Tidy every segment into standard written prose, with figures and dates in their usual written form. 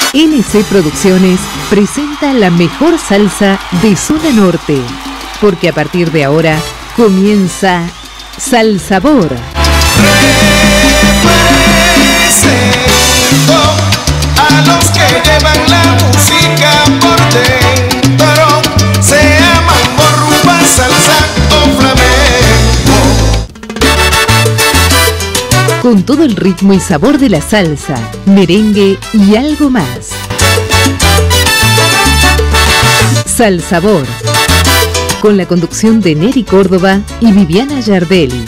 LC Producciones presenta la mejor salsa de zona norte, porque a partir de ahora comienza Salsabor. Represento a los que llevan la música por dentro, sea mambo, rumba, salsa o flamenco. Con todo el ritmo y sabor de la salsa, merengue y algo más. Salsabor, con la conducción de Neri Córdoba y Viviana Yardelli.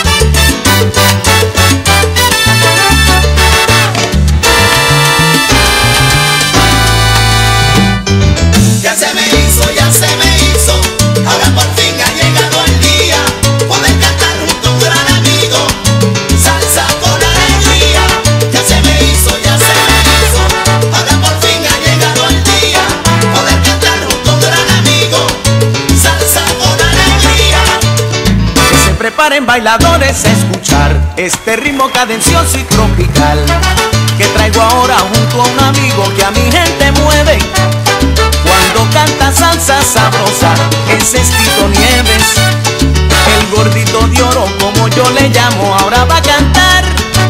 Ya se me hizo, ahora por fin ha llegado el día, poder cantar junto a un gran amigo, salsa con alegría. Ya se me hizo, ahora por fin ha llegado el día, poder cantar junto a un gran amigo, salsa con alegría. Que se preparen bailadores a escuchar este ritmo cadencioso y tropical, que traigo ahora junto a un amigo que a mi gente mueve. Cuando canta salsa sabrosa, ese es Tito Nieves. El gordito de oro, como yo le llamo, ahora va a cantar.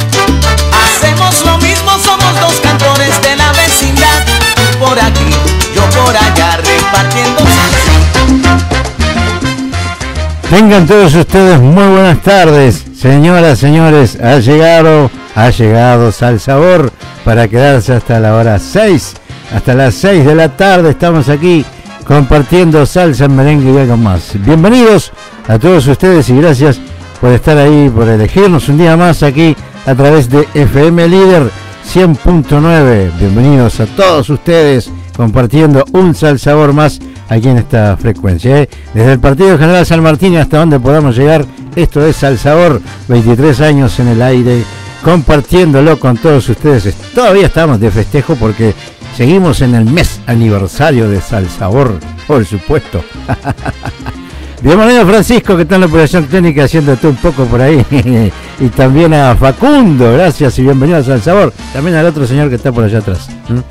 Hacemos lo mismo, somos dos cantores de la vecindad. Por aquí, yo por allá, repartiendo salsa. Tengan todos ustedes muy buenas tardes, señoras, señores. Ha llegado Salsabor para quedarse hasta la hora 6. Hasta las 6 de la tarde estamos aquí compartiendo salsa, merengue y algo más. Bienvenidos a todos ustedes y gracias por estar ahí, por elegirnos un día más aquí a través de FM Líder 100.9. Bienvenidos a todos ustedes compartiendo un Salsabor más aquí en esta frecuencia. Desde el Partido General San Martín hasta donde podamos llegar, esto es Salsabor, 23 años en el aire, compartiéndolo con todos ustedes. Todavía estamos de festejo porque seguimos en el mes aniversario de Salsabor, por supuesto. Bienvenido Francisco, que está en la operación técnica haciéndote un poco por ahí. Y también a Facundo, gracias y bienvenido a Salsabor. También al otro señor que está por allá atrás.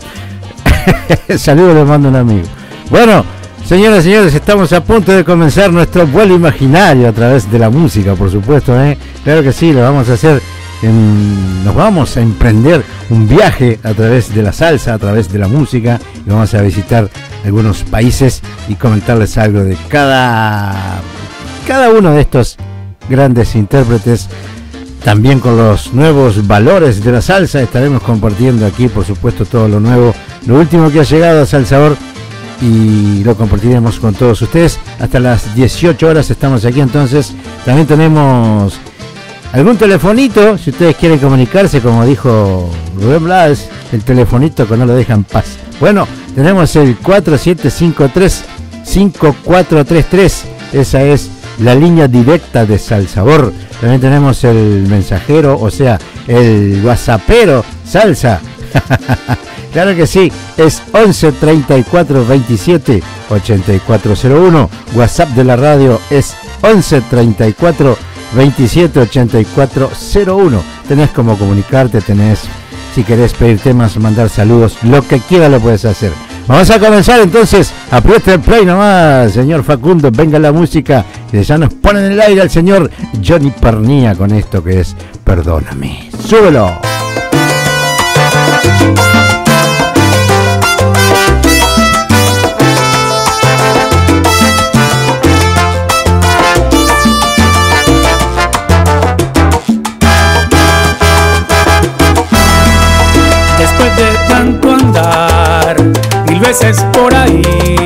Saludos, le mando un amigo. Bueno, señoras y señores, estamos a punto de comenzar nuestro vuelo imaginario a través de la música, por supuesto. Claro que sí, lo vamos a hacer. Nos vamos a emprender un viaje a través de la salsa, a través de la música, y vamos a visitar algunos países y comentarles algo de cada uno de estos grandes intérpretes. También con los nuevos valores de la salsa estaremos compartiendo aquí, por supuesto, todo lo nuevo, lo último que ha llegado a Salsabor, y lo compartiremos con todos ustedes. Hasta las 18 horas estamos aquí, entonces también tenemos algún telefonito, si ustedes quieren comunicarse, como dijo Rubén Blades, el telefonito que no lo deja en paz. Bueno, tenemos el 4753-5433, esa es la línea directa de Salsabor. También tenemos el mensajero, o sea, el whatsappero salsa. Claro que sí, es 11 34 27 8401. WhatsApp de la radio es 11 34 27 8401. Tenés como comunicarte, tenés, si querés pedir temas, mandar saludos, lo que quiera lo puedes hacer. Vamos a comenzar entonces, aprieta el play nomás, señor Facundo, venga la música, que ya nos ponen en el aire al señor Johnny Pernía con esto que es Perdóname. ¡Súbelo! Después de tanto andar mil veces por ahí,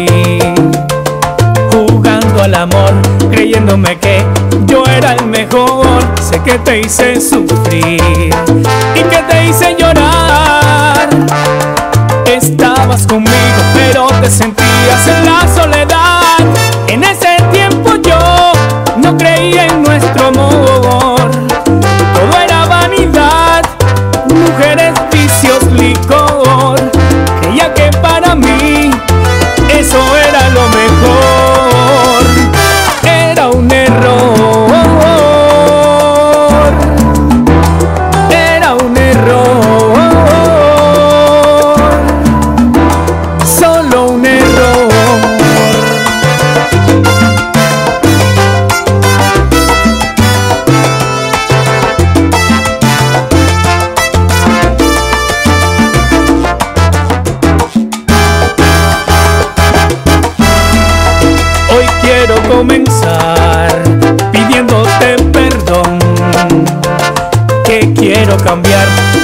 jugando al amor, creyéndome que yo era el mejor, sé que te hice sufrir y que te hice llorar. Estabas conmigo pero te sentías en la soledad. En ese tiempo yo no creía en nuestro amor, todo era vanidad, mujeres, vicios, licor. Creía que para mí eso era lo mejor. Era un error, era un error.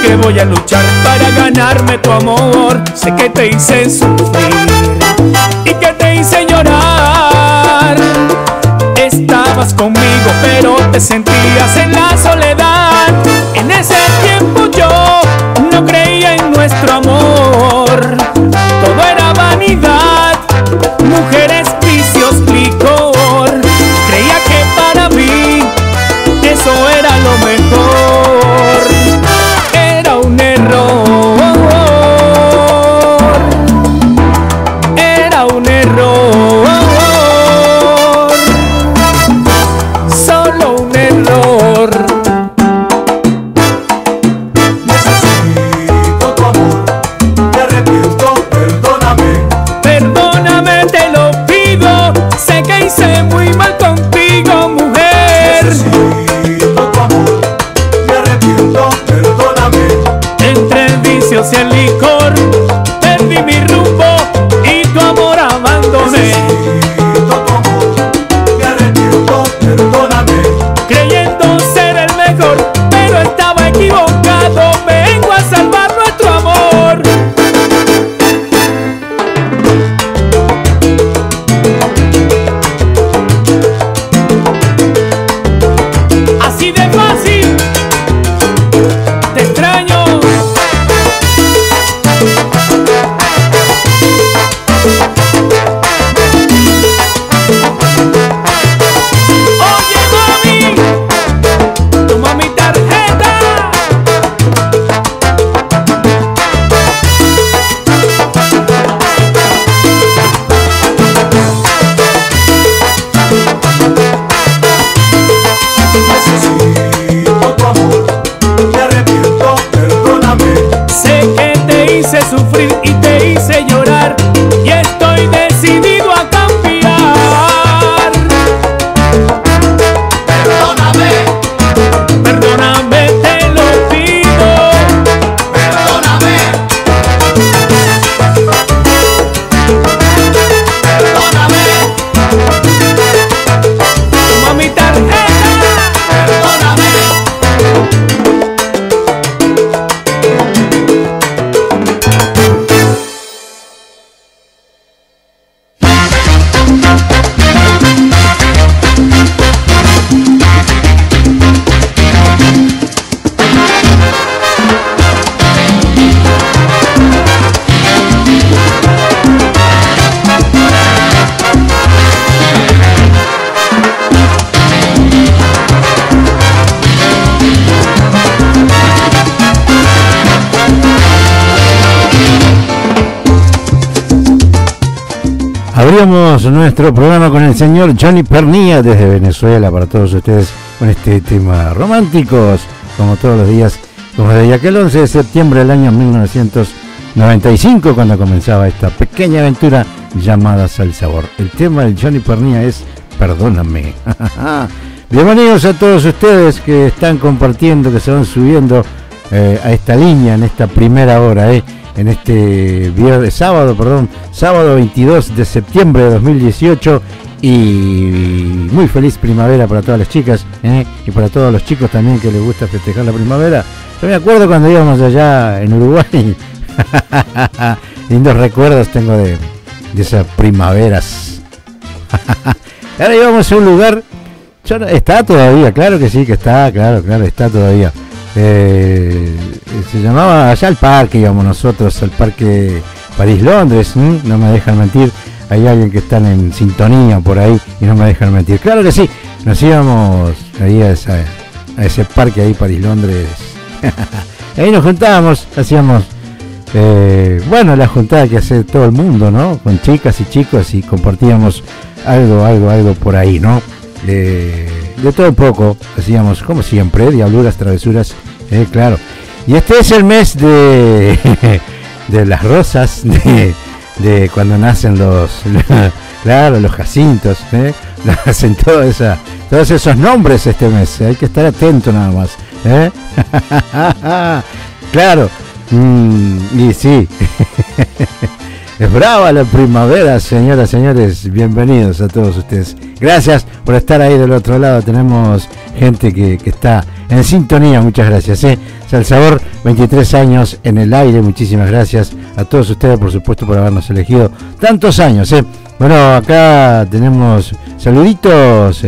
que voy a luchar para ganarme tu amor. Sé que te hice sufrir y que te hice llorar. Estabas conmigo pero te sentías en la soledad. En ese tiempo yo no creía en nuestro amor. Todo era vanidad, mujeres, vicios, licor. Creía que para mí eso era lo mejor. Era un error. Era un error. Solo un error. Necesito tu amor, me arrepiento, perdóname. Perdóname, te lo pido. Sé que hice muy mal contigo, mujer. Necesito tu amor, me arrepiento, perdóname. Entre el vicio y el licor perdí mi rumbo y tu amor abandoné. Necesito tu amor, me arrepiento, perdóname. Creyendo ser el mejor, pero estaba equivocado. Vengo a salvar nuestro amor. Así de fácil, te extraño. Oye, mami, toma mi tarjeta. Necesito tu amor, me arrepiento, perdóname. Sé que te hice sufrir y te hice llorar y estoy decidido a cambiar. Perdóname, Perdóname, te lo pido. perdóname. Perdóname, Toma mi tarjeta. perdóname. Abrimos nuestro programa con el señor Johnny Pernilla desde Venezuela para todos ustedes con este tema románticos, como todos los días, como desde aquel 11 de septiembre del año 1995 cuando comenzaba esta pequeña aventura llamada Salsabor. El tema del Johnny Pernilla es Perdóname. Bienvenidos a todos ustedes que están compartiendo, que se van subiendo a esta línea en esta primera hora, en este sábado 22 de septiembre de 2018 y muy feliz primavera para todas las chicas y para todos los chicos también que les gusta festejar la primavera. Yo me acuerdo cuando íbamos allá en Uruguay, lindos recuerdos tengo de esas primaveras. Ahora íbamos a un lugar, está todavía, claro que sí que está, claro, está todavía. Se llamaba allá al parque, íbamos nosotros al parque París-Londres, no me dejan mentir, hay alguien que están en sintonía por ahí y no me dejan mentir, claro que sí, nos íbamos ahí a ese parque ahí París-Londres, ahí nos juntábamos, hacíamos la juntada que hace todo el mundo, ¿no? Con chicas y chicos y compartíamos algo por ahí, ¿no? De todo un poco, hacíamos como siempre, diabluras, travesuras, claro. Y este es el mes de las rosas, de cuando nacen los jacintos, hacen todos esos nombres este mes, hay que estar atento nada más, claro, y sí. Es brava la primavera, señoras, señores, bienvenidos a todos ustedes. Gracias por estar ahí del otro lado, tenemos gente que está en sintonía, muchas gracias. Salsabor, 23 años en el aire. Muchísimas gracias a todos ustedes, por supuesto, por habernos elegido tantos años. Bueno, acá tenemos saluditos.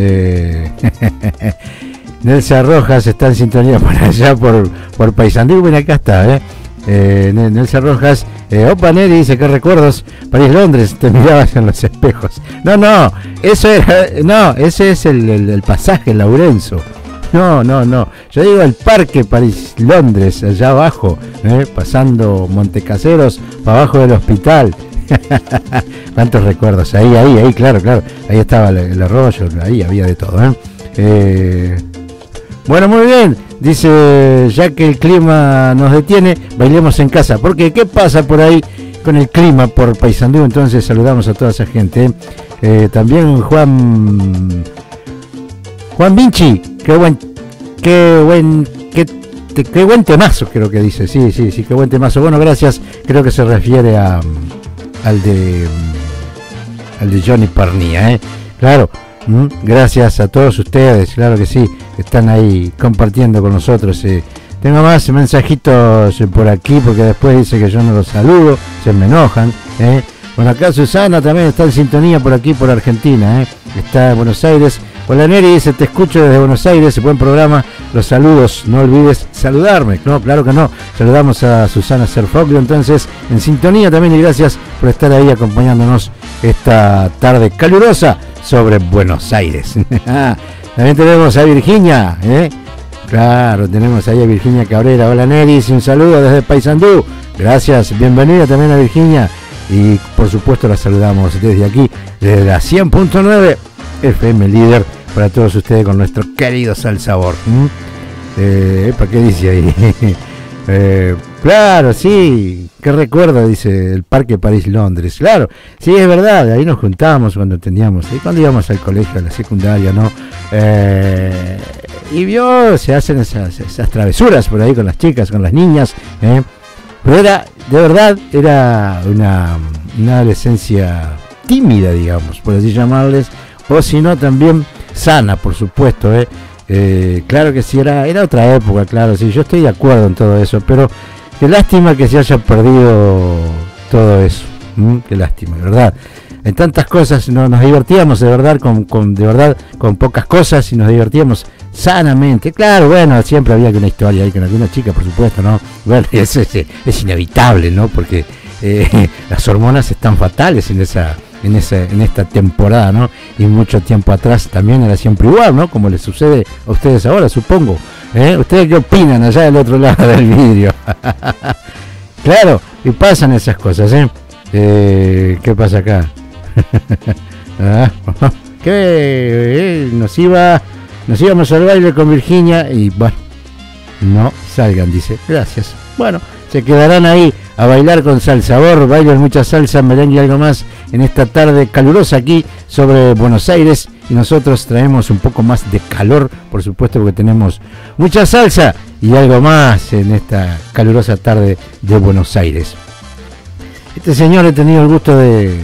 Nelsa Rojas está en sintonía por allá, por Paysandú. Bueno, acá está, Nelsa Rojas. Opa, Neri dice, ¿qué recuerdos? París-Londres, te mirabas en los espejos. No, eso era, no, ese es el pasaje Laurenzo. No. Yo digo el parque París-Londres, allá abajo, pasando Montecaseros, para abajo del hospital. Cuántos recuerdos, ahí, claro. Ahí estaba el arroyo, ahí había de todo, Bueno, muy bien. Dice, ya que el clima nos detiene, bailemos en casa. Porque, ¿qué pasa por ahí con el clima por Paysandú? Entonces saludamos a toda esa gente. También Juan Vinci, qué buen temazo, creo que dice. Sí, qué buen temazo. Bueno, gracias. Creo que se refiere al de Johnny Pernía, Claro. Gracias a todos ustedes, claro que sí, que están ahí compartiendo con nosotros. Tengo más mensajitos por aquí, porque después dice que yo no los saludo, se me enojan. Bueno, acá Susana también está en sintonía por aquí, por Argentina, está en Buenos Aires. Hola Neri, dice, te escucho desde Buenos Aires, buen programa, los saludos, no olvides saludarme. No, claro que no, saludamos a Susana Serfoglio, entonces en sintonía también, y gracias por estar ahí acompañándonos esta tarde calurosa sobre Buenos Aires. También tenemos a Virginia, claro, tenemos ahí a Virginia Cabrera. Hola Neri, un saludo desde Paysandú, gracias, bienvenida también a Virginia, y por supuesto la saludamos desde aquí, desde la 100.9 FM líder para todos ustedes con nuestro querido Salsabor. ¿Para qué dice ahí? Claro, sí, qué recuerdo, dice el Parque París-Londres. Claro, sí, es verdad, ahí nos juntábamos cuando teníamos, cuando íbamos al colegio, a la secundaria, ¿no? Y se hacen esas travesuras por ahí con las chicas, con las niñas, pero de verdad, era una adolescencia tímida, digamos, por así llamarles, o si no también sana, por supuesto, claro que sí, era otra época, claro, sí, yo estoy de acuerdo en todo eso, pero qué lástima que se haya perdido todo eso, qué lástima, de verdad. En tantas cosas nos divertíamos de verdad con pocas cosas, y nos divertíamos sanamente. Claro, bueno, siempre había una historia ahí con alguna chica, por supuesto, ¿no? Bueno, es inevitable, ¿no? Porque las hormonas están fatales en esta temporada, ¿no? Y mucho tiempo atrás también era siempre igual, ¿no? Como les sucede a ustedes ahora, supongo. ¿Ustedes qué opinan allá del otro lado del vidrio? Claro, y pasan esas cosas, ¿qué pasa acá? ¿Qué? Nos íbamos al baile con Virginia y bueno, no salgan, dice. Gracias. Bueno, se quedarán ahí a bailar con Salsabor, bailan mucha salsa, merengue y algo más en esta tarde calurosa aquí sobre Buenos Aires, y nosotros traemos un poco más de calor, por supuesto, porque tenemos mucha salsa y algo más en esta calurosa tarde de Buenos Aires. Este señor, he tenido el gusto de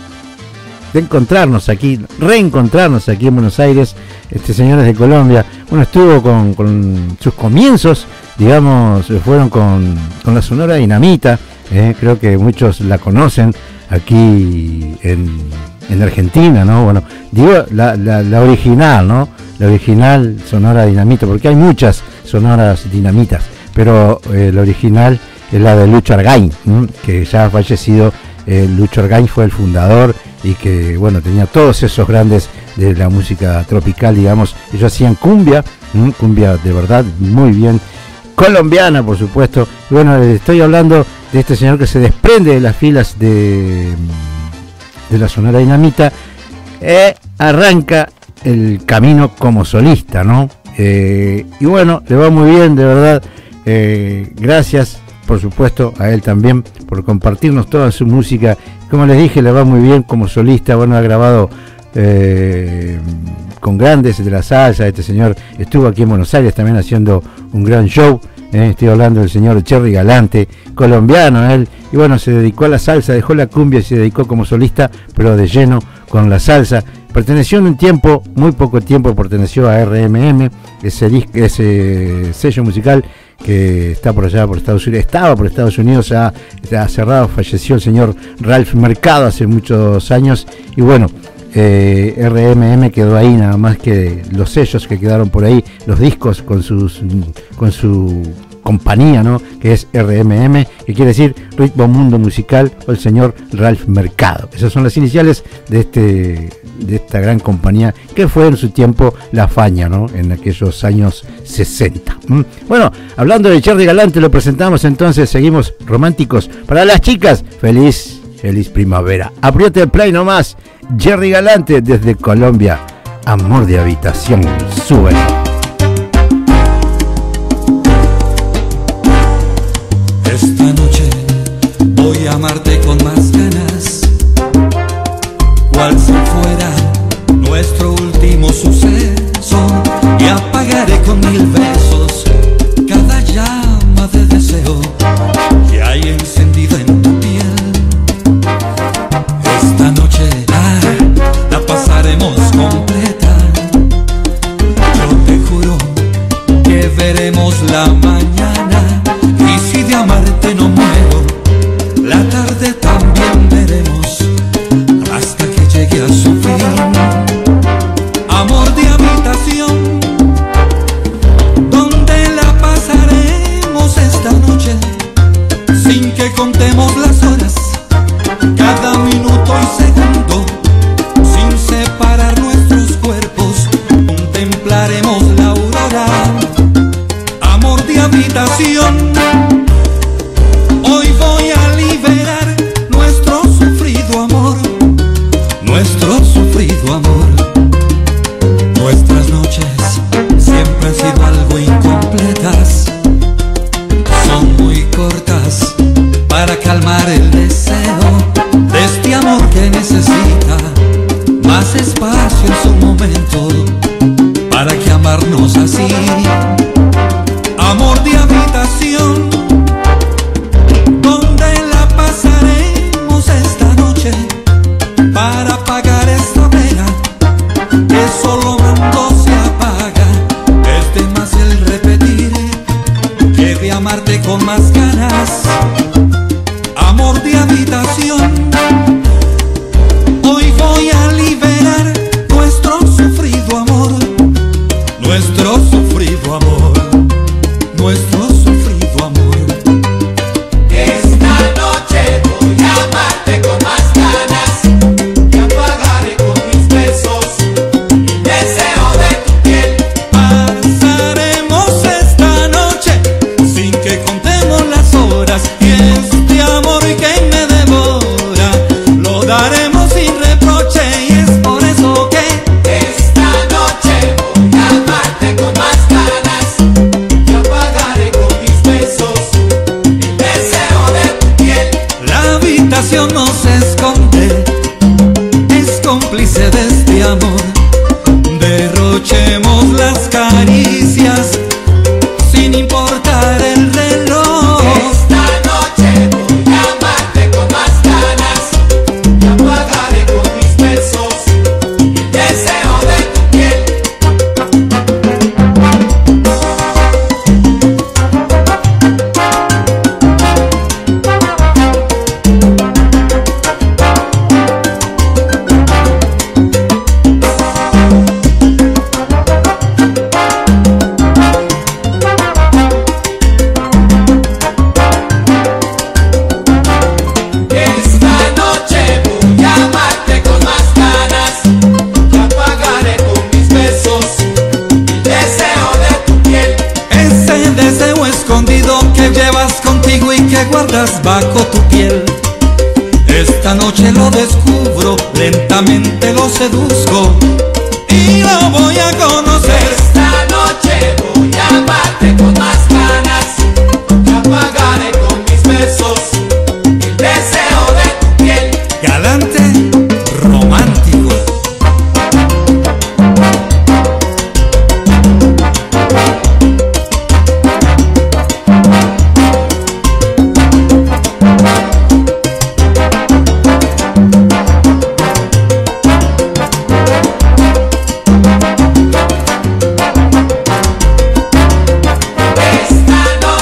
reencontrarnos aquí en Buenos Aires. Este señor es de Colombia. Bueno, estuvo con sus comienzos, digamos, fueron con la Sonora Dinamita, creo que muchos la conocen aquí en Argentina, ¿no? Bueno, digo la original, ¿no? La original Sonora Dinamita, porque hay muchas sonoras dinamitas, pero la original es la de Lucho Argaín, que ya ha fallecido. Lucho Argaín fue el fundador, y que, bueno, tenía todos esos grandes de la música tropical, digamos. Ellos hacían cumbia de verdad, muy bien, colombiana, por supuesto. Y bueno, estoy hablando de este señor que se desprende de las filas de la Sonora Dinamita, arranca el camino como solista, ¿no? Y bueno, le va muy bien, de verdad. Gracias, por supuesto, a él también por compartirnos toda su música. Como les dije, le va muy bien como solista. Bueno, ha grabado con grandes de la salsa. Este señor estuvo aquí en Buenos Aires también haciendo un gran show. Estoy hablando del señor Cherry Galante, colombiano él. Y bueno, se dedicó a la salsa, dejó la cumbia y se dedicó como solista, pero de lleno con la salsa. Perteneció en un tiempo, muy poco tiempo, perteneció a RMM, ese sello musical que está por allá por Estados Unidos, estaba por Estados Unidos, ha cerrado, falleció el señor Ralph Mercado hace muchos años, y bueno, RMM quedó ahí, nada más que los sellos que quedaron por ahí, los discos con su compañía, ¿no? Que es RMM, que quiere decir Ritmo Mundo Musical, o el señor Ralph Mercado. Esas son las iniciales de esta gran compañía que fue en su tiempo La Faña, ¿no? En aquellos años 60. Bueno, hablando de Jerry Galante, lo presentamos entonces, seguimos románticos. Para las chicas, feliz primavera. Apriete el play nomás. Jerry Galante desde Colombia. Amor de habitación. Súbelo. Esta noche voy a amarte con más ganas, cual si fuera nuestro último suceso, y apagaré con 1000 besos cada llama de deseo que hay encendida en tu piel. Esta noche la pasaremos completa, yo te juro que veremos la mañana, y si de amarte no muero, la tarde también veremos, hasta que llegue a su fin. Amor de habitación, donde la pasaremos esta noche, sin que contemos las horas, cada minuto y segundo, sin separar nuestros cuerpos, contemplaremos la aurora. Amor de habitación, hoy voy a liberar nuestro sufrido amor, nuestro sufrido amor. Nuestras noches siempre han sido algo incompletas, son muy cortas para calmar el deseo de este amor que necesita más espacio en su momento, para que amarnos así. Amor de habitación, donde la pasaremos esta noche, para apagar esta vela que solo amando se apaga. Es de más el repetir que de amarte con más ganas. Amor de habitación, hoy voy a liberar nuestro sufrido amor, nuestro sufrido amor, nuestro sufrido amor. Esta noche voy a amarte con más ganas, y apagaré con mis besos el deseo de tu piel. Pasaremos esta noche sin que contemos las horas, y este amor que me devora lo daremos sin reproche, y es por eso que Esta noche voy a amarte con más ganas, y apagaré con mis besos el deseo de tu piel. la habitación no se esconde, es cómplice de este amor. Derrochemos las caricias sin importar el reloj. Esta noche voy a amarte con más ganas, y apagaré con mis besos el deseo de tu piel. Esta noche voy a amarte con más ganas, y apagaré con mis besos el deseo de tu piel. Ese deseo escondido que llevas contigo y que guardas bajo tu piel. Esta noche lo descubro, lentamente lo seduzco y lo voy a conocer. Esta noche voy a amarte con más ganas, y apagaré con mis besos el deseo de tu piel. Galante, romántico. Esta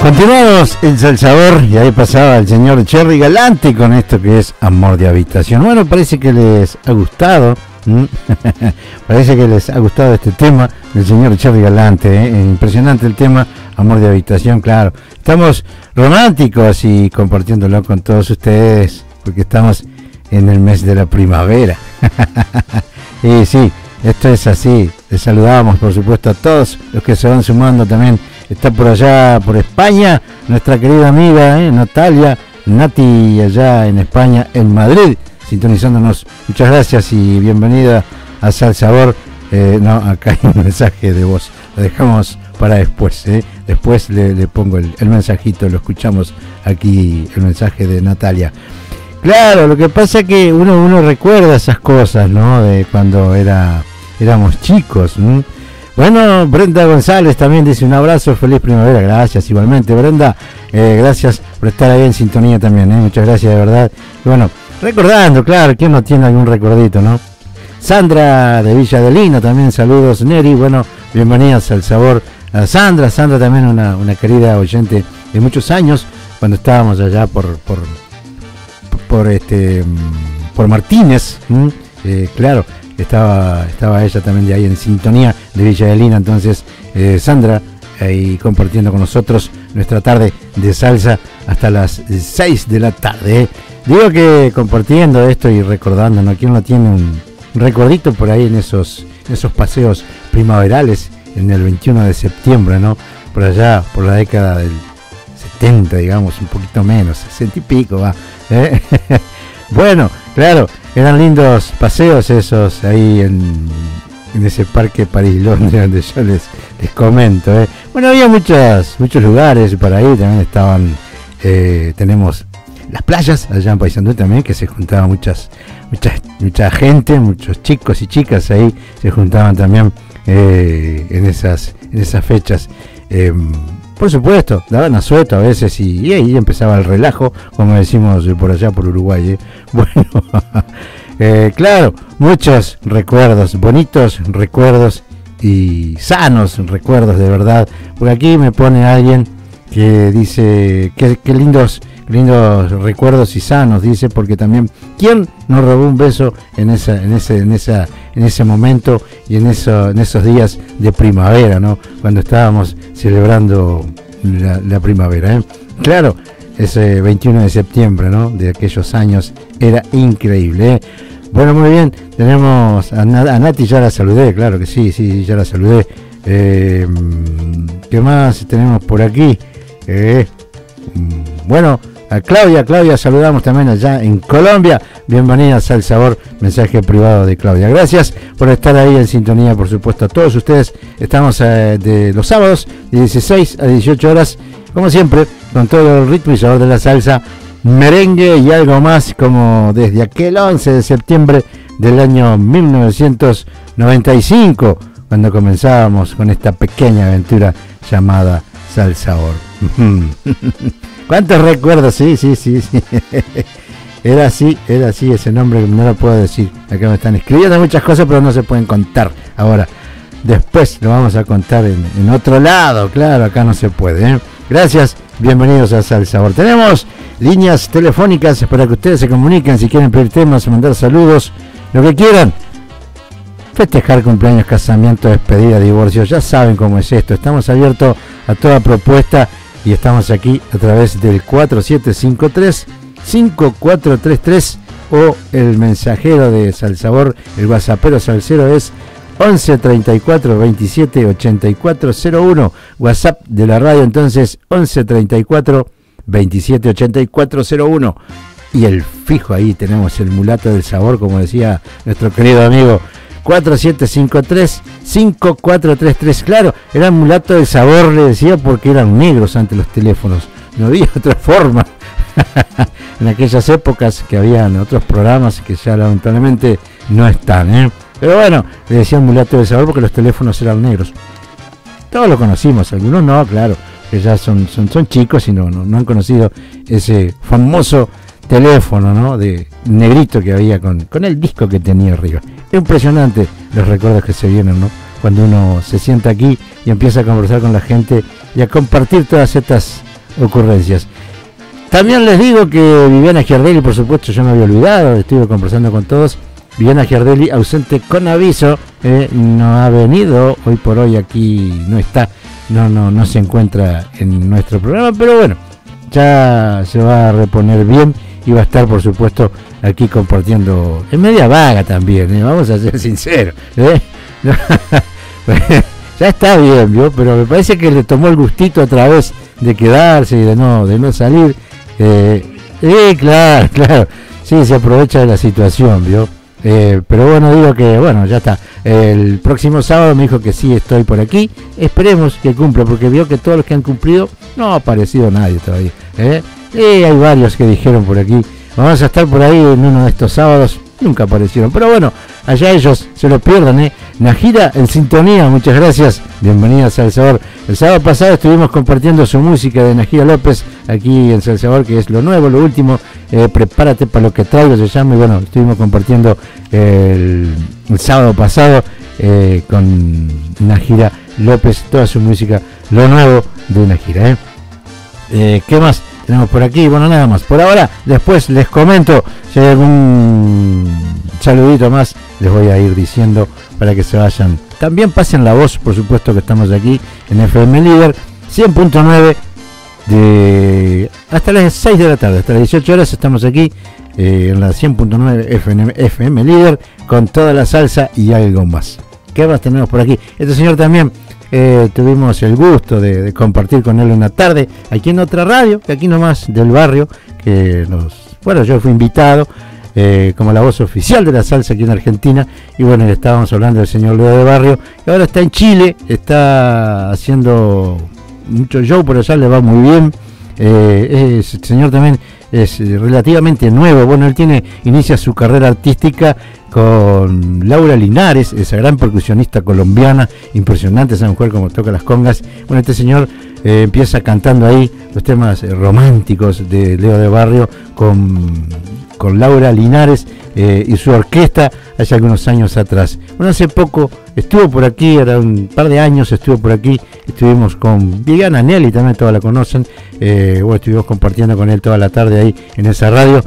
Continuamos en Salsabor y ahí pasaba el señor Cherry Galante con esto que es Amor de Habitación. Bueno, parece que les ha gustado. Parece que les ha gustado este tema del señor Cherry Galante, impresionante el tema Amor de Habitación, claro. Estamos románticos y compartiéndolo con todos ustedes porque estamos en el mes de la primavera. Y sí, esto es así. Les saludamos por supuesto a todos los que se van sumando también. Está por allá, por España, nuestra querida amiga Natalia, Nati, allá en España, en Madrid, sintonizándonos. Muchas gracias y bienvenida a Salsabor. No, acá hay un mensaje de voz, lo dejamos para después. Después le pongo el mensajito, lo escuchamos aquí, el mensaje de Natalia. Claro, lo que pasa es que uno recuerda esas cosas, ¿no? De cuando éramos chicos. Bueno, Brenda González también dice un abrazo, feliz primavera, gracias igualmente Brenda, gracias por estar ahí en sintonía también, muchas gracias de verdad. Y bueno, recordando, claro, ¿quién no tiene algún recordito, no? Sandra de Villa de Lino también, saludos Neri, bueno, bienvenidas al sabor a Sandra también una querida oyente de muchos años, cuando estábamos allá por Martínez, claro. Estaba ella también de ahí en sintonía de Villa de Lina, entonces Sandra ahí compartiendo con nosotros nuestra tarde de salsa hasta las 6 de la tarde. Digo que compartiendo esto y recordando, ¿no? ¿Quién no tiene un recordito por ahí en esos paseos primaverales en el 21 de septiembre, ¿no? Por allá, por la década del 70, digamos, un poquito menos, 60 y pico, va. Bueno, claro, eran lindos paseos esos ahí en ese parque París-Londres donde yo les comento. Bueno, había muchos lugares para ir, también estaban, tenemos las playas allá en Paysandú también, que se juntaba mucha gente, muchos chicos y chicas ahí se juntaban también en esas fechas. Por supuesto, daban asueto a veces y ahí empezaba el relajo, como decimos por allá por Uruguay. Bueno, claro, muchos recuerdos, bonitos recuerdos y sanos recuerdos de verdad. Por aquí me pone alguien que dice que lindos recuerdos y sanos, dice, porque también ¿quién nos robó un beso en ese momento y en esos días de primavera, ¿no? Cuando estábamos celebrando la primavera, Claro, ese 21 de septiembre, ¿no? De aquellos años era increíble, Bueno, muy bien, tenemos a Nati, ya la saludé, claro que sí, ya la saludé. ¿Qué más tenemos por aquí? Bueno, a Claudia saludamos también allá en Colombia. Bienvenidas al Sabor, mensaje privado de Claudia. Gracias por estar ahí en sintonía, por supuesto, a todos ustedes. Estamos de los sábados de 16 a 18 horas, como siempre, con todo el ritmo y sabor de la salsa, merengue y algo más, como desde aquel 11 de septiembre del año 1995, cuando comenzábamos con esta pequeña aventura llamada Salsabor. ¿Cuántos recuerdos? Sí. Era así ese nombre, no lo puedo decir. Acá me están escribiendo muchas cosas, pero no se pueden contar ahora. Después lo vamos a contar en otro lado, claro, acá no se puede. Gracias, bienvenidos a Salsabor. Tenemos líneas telefónicas para que ustedes se comuniquen si quieren pedir temas, mandar saludos, lo que quieran. Festejar cumpleaños, casamiento, despedida, divorcio, ya saben cómo es esto. Estamos abiertos a toda propuesta y estamos aquí a través del 4753-5433 o el mensajero de Salsabor, el whatsappero salsero es 11 34 27 84 01, WhatsApp de la radio entonces 11 34 27 84 01, y el fijo ahí tenemos el mulato del sabor, como decía nuestro querido amigo, 4753-5433. Claro, era mulato del sabor, le decía, porque eran negros ante los teléfonos, no había otra forma. En aquellas épocas que habían otros programas que ya lamentablemente no están, Pero bueno, le decían mulato del sabor porque los teléfonos eran negros. Todos lo conocimos, algunos no, claro, que ya son chicos y no han conocido ese famoso teléfono, ¿no? De negrito que había con el disco que tenía arriba. Impresionante los recuerdos que se vienen, ¿no? Cuando uno se sienta aquí y empieza a conversar con la gente y a compartir todas estas ocurrencias. También les digo que Viviana Giardelli, por supuesto, yo me había olvidado, estuve conversando con todos. Viviana Giardelli, ausente con aviso, no ha venido, hoy por hoy aquí no está, no se encuentra en nuestro programa, pero bueno, ya se va a reponer bien y va a estar, por supuesto, aquí compartiendo en media vaga también, vamos a ser sinceros, ya está bien, ¿vio? Pero me parece que le tomó el gustito otra vez de quedarse y de no salir. Claro, sí, se aprovecha de la situación, ¿vio? Pero bueno, digo que, bueno, ya está. El próximo sábado me dijo que sí, estoy por aquí. Esperemos que cumpla, porque vio que todos los que han cumplido no ha aparecido nadie todavía. Hay varios que dijeron por aquí, vamos a estar por ahí en uno de estos sábados. Nunca aparecieron, pero bueno, allá ellos se lo pierdan, Najira en sintonía, muchas gracias, bienvenida a Salsador. El sábado pasado estuvimos compartiendo su música de Najira López aquí en Salsador, que es lo nuevo, lo último, prepárate para lo que traigo, se llama, y bueno, estuvimos compartiendo el sábado pasado con Najira López, toda su música, lo nuevo de Najira, ¿qué más tenemos por aquí? Bueno, nada más por ahora. Después les comento si hay algún saludito más, les voy a ir diciendo para que se vayan. También pasen la voz, por supuesto, que estamos aquí en FM Líder 100.9 hasta las 6 de la tarde, hasta las 18 horas estamos aquí en la 100.9 FM Líder con toda la salsa y algo más. ¿Qué más tenemos por aquí? Este señor también tuvimos el gusto de compartir con él una tarde aquí en otra radio, que aquí nomás del barrio, que yo fui invitado como la voz oficial de la salsa aquí en Argentina, y bueno, le estábamos hablando del señor Leo de Barrio, que ahora está en Chile, está haciendo mucho show, por allá le va muy bien. El señor también es relativamente nuevo, bueno, él inicia su carrera artística con Laura Linares, esa gran percusionista colombiana, impresionante esa mujer como toca las congas. Bueno, este señor empieza cantando ahí los temas románticos de Leo de Barrio con Laura Linares y su orquesta hace algunos años atrás. Bueno, hace poco estuvo por aquí, era un par de años estuvo por aquí, estuvimos con Viviana Nelly, también todos la conocen, estuvimos compartiendo con él toda la tarde ahí en esa radio.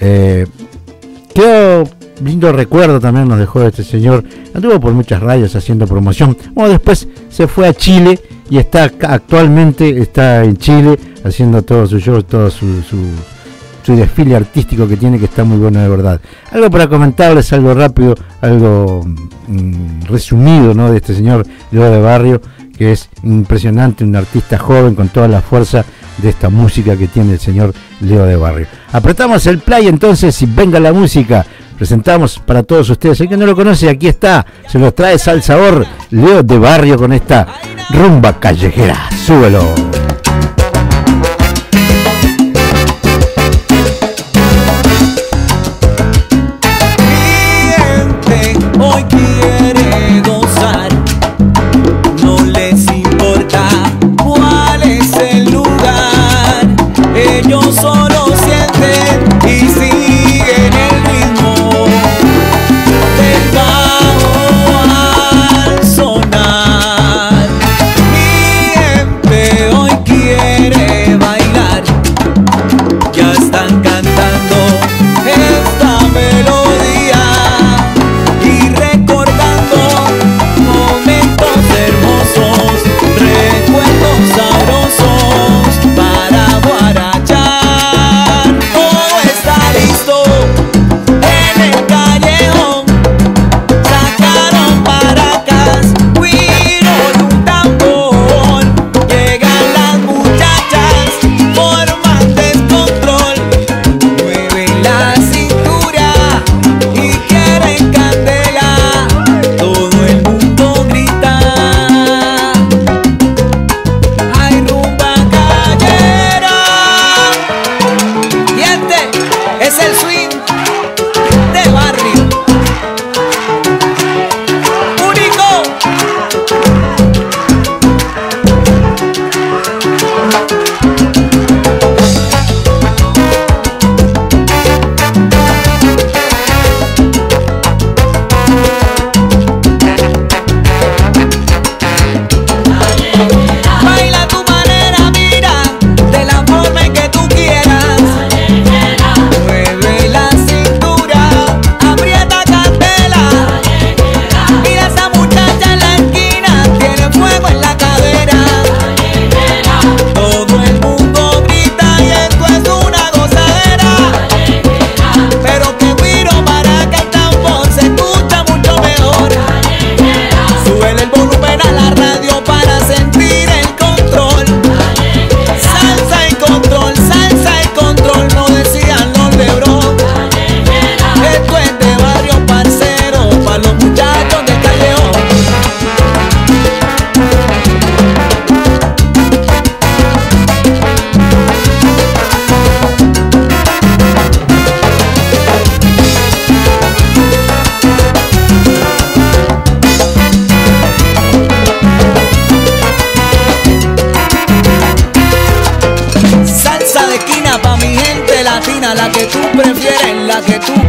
Quedó lindo recuerdo también nos dejó este señor, anduvo por muchas radios haciendo promoción. Bueno, después se fue a Chile y actualmente está en Chile haciendo todo su show, todo su desfile artístico que tiene, que está muy bueno de verdad. Algo para comentarles, algo rápido, algo resumido, ¿no?, de este señor Leo de Barrio, que es impresionante, un artista joven con toda la fuerza de esta música que tiene el señor Leo de Barrio. Apretamos el play entonces y venga la música. Presentamos para todos ustedes, el que no lo conoce, aquí está, se los trae Salsador, Leo de Barrio con esta rumba callejera. Súbelo. Hoy quiere gozar, no les importa cuál es el lugar, ellos solo sienten y siguen el ritmo del bajo al sonar. Mi gente hoy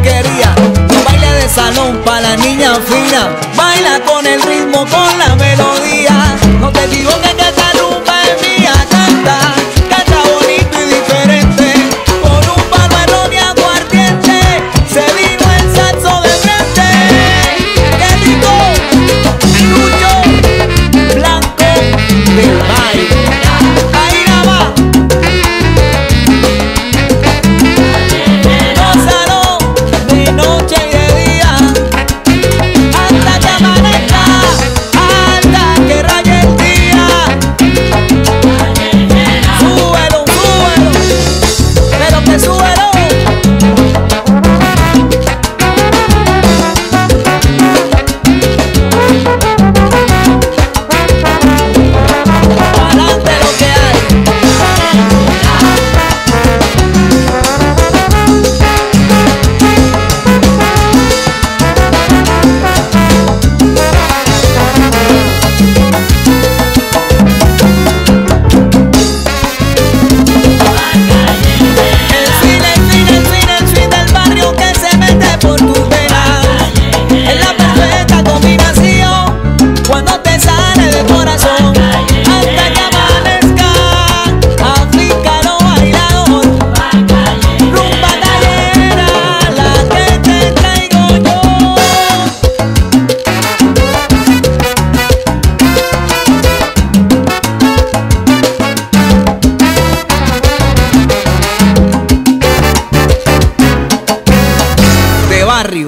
porquería. No baile de salón pa' la niña fina. Baila con el ritmo, con la melodía. No te equivoques que esta rumba es mía. Canta, canta bonito y diferente. Con un palo de ron y aguardiente se vino el saxo de frente. ¡Qué rico! Lucho Blanco del Valle. Ahí nada más. Gózalo de noche y de día hasta que amanezca, hasta que raye el día. Súbelo, súbelo, pero que súbelo. Adelante lo que hay. El fin del barrio que se mete por tu vena. Es la perfecta combinación cuando te sale del corazón. Hasta que amanezca, africano bailador. Rumba callejera, la que te traigo yo. De barrio.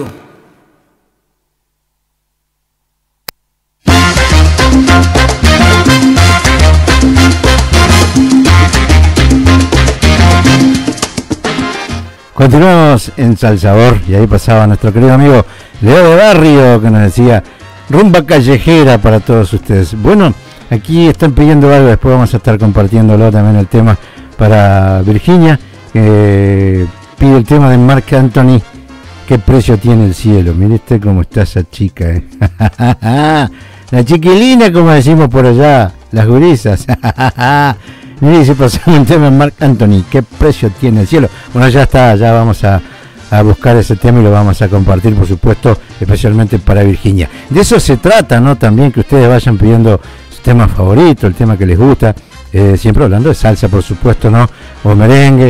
Continuamos en Salsabor y ahí pasaba nuestro querido amigo Leo de Barrio que nos decía rumba callejera para todos ustedes. Bueno, aquí están pidiendo algo, después vamos a estar compartiéndolo también el tema para Virginia, que pide el tema de Marc Anthony. ¿Qué precio tiene el cielo? Mire usted cómo está esa chica, la chiquilina, como decimos por allá, las gurisas. Mire, se pasó un tema de Marc Anthony. ¿Qué precio tiene el cielo? Bueno, ya está, ya vamos a buscar ese tema y lo vamos a compartir, por supuesto, especialmente para Virginia. De eso se trata, ¿no? También que ustedes vayan pidiendo su tema favorito, el tema que les gusta, siempre hablando de salsa, por supuesto, ¿no? O merengue.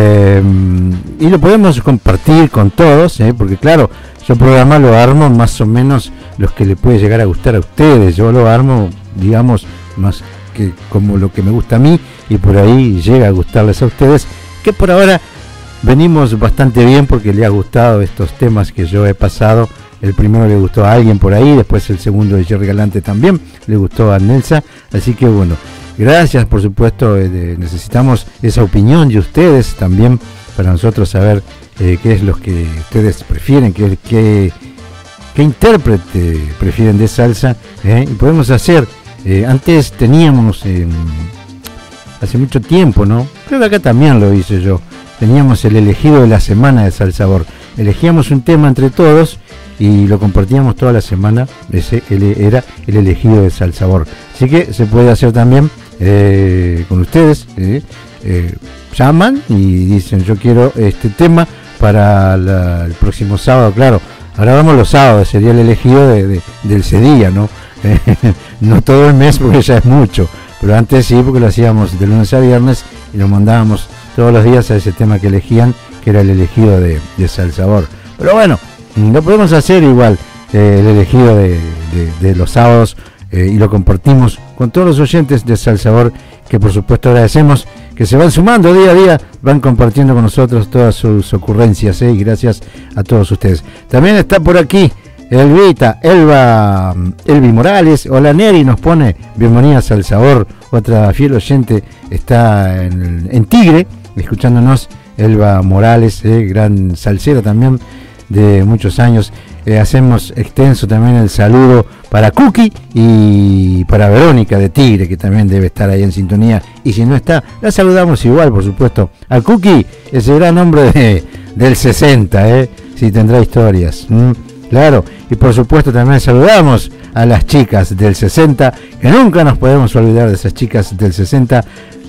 Y lo podemos compartir con todos, porque claro, yo el programa lo armo más o menos los que le puede llegar a gustar a ustedes. Yo lo armo, digamos, más que como lo que me gusta a mí, y por ahí llega a gustarles a ustedes, que por ahora venimos bastante bien porque le ha gustado estos temas que yo he pasado. El primero le gustó a alguien por ahí, después el segundo de Jerry Galante también le gustó a Nelsa, así que bueno, gracias, por supuesto. Necesitamos esa opinión de ustedes también para nosotros saber qué es lo que ustedes prefieren, qué intérprete prefieren de salsa, y podemos hacer. Antes teníamos, hace mucho tiempo, ¿no? Creo que acá también lo hice yo. Teníamos el elegido de la semana de Salsabor. Elegíamos un tema entre todos y lo compartíamos toda la semana. Ese era el elegido de Salsabor. Así que se puede hacer también con ustedes. Llaman y dicen: yo quiero este tema para el próximo sábado. Claro, ahora vamos los sábados, sería el elegido de ese día, ¿no? No todo el mes porque ya es mucho, pero antes sí, porque lo hacíamos de lunes a viernes y lo mandábamos todos los días a ese tema que elegían, que era el elegido de Salsabor. Pero bueno, lo podemos hacer igual, el elegido de los sábados, y lo compartimos con todos los oyentes de Salsabor, que por supuesto agradecemos, que se van sumando día a día, van compartiendo con nosotros todas sus ocurrencias, y gracias a todos ustedes. También está por aquí Elvi Morales. Hola Neri, nos pone bienvenidas al sabor. Otra fiel oyente está en Tigre, escuchándonos. Elva Morales, gran salsera también de muchos años. Hacemos extenso también el saludo para Cookie y para Verónica de Tigre, que también debe estar ahí en sintonía. Y si no está, la saludamos igual, por supuesto. Al Cookie, ese gran hombre del 60, si tendrá historias. Claro, y por supuesto también saludamos a las chicas del 60, que nunca nos podemos olvidar de esas chicas del 60.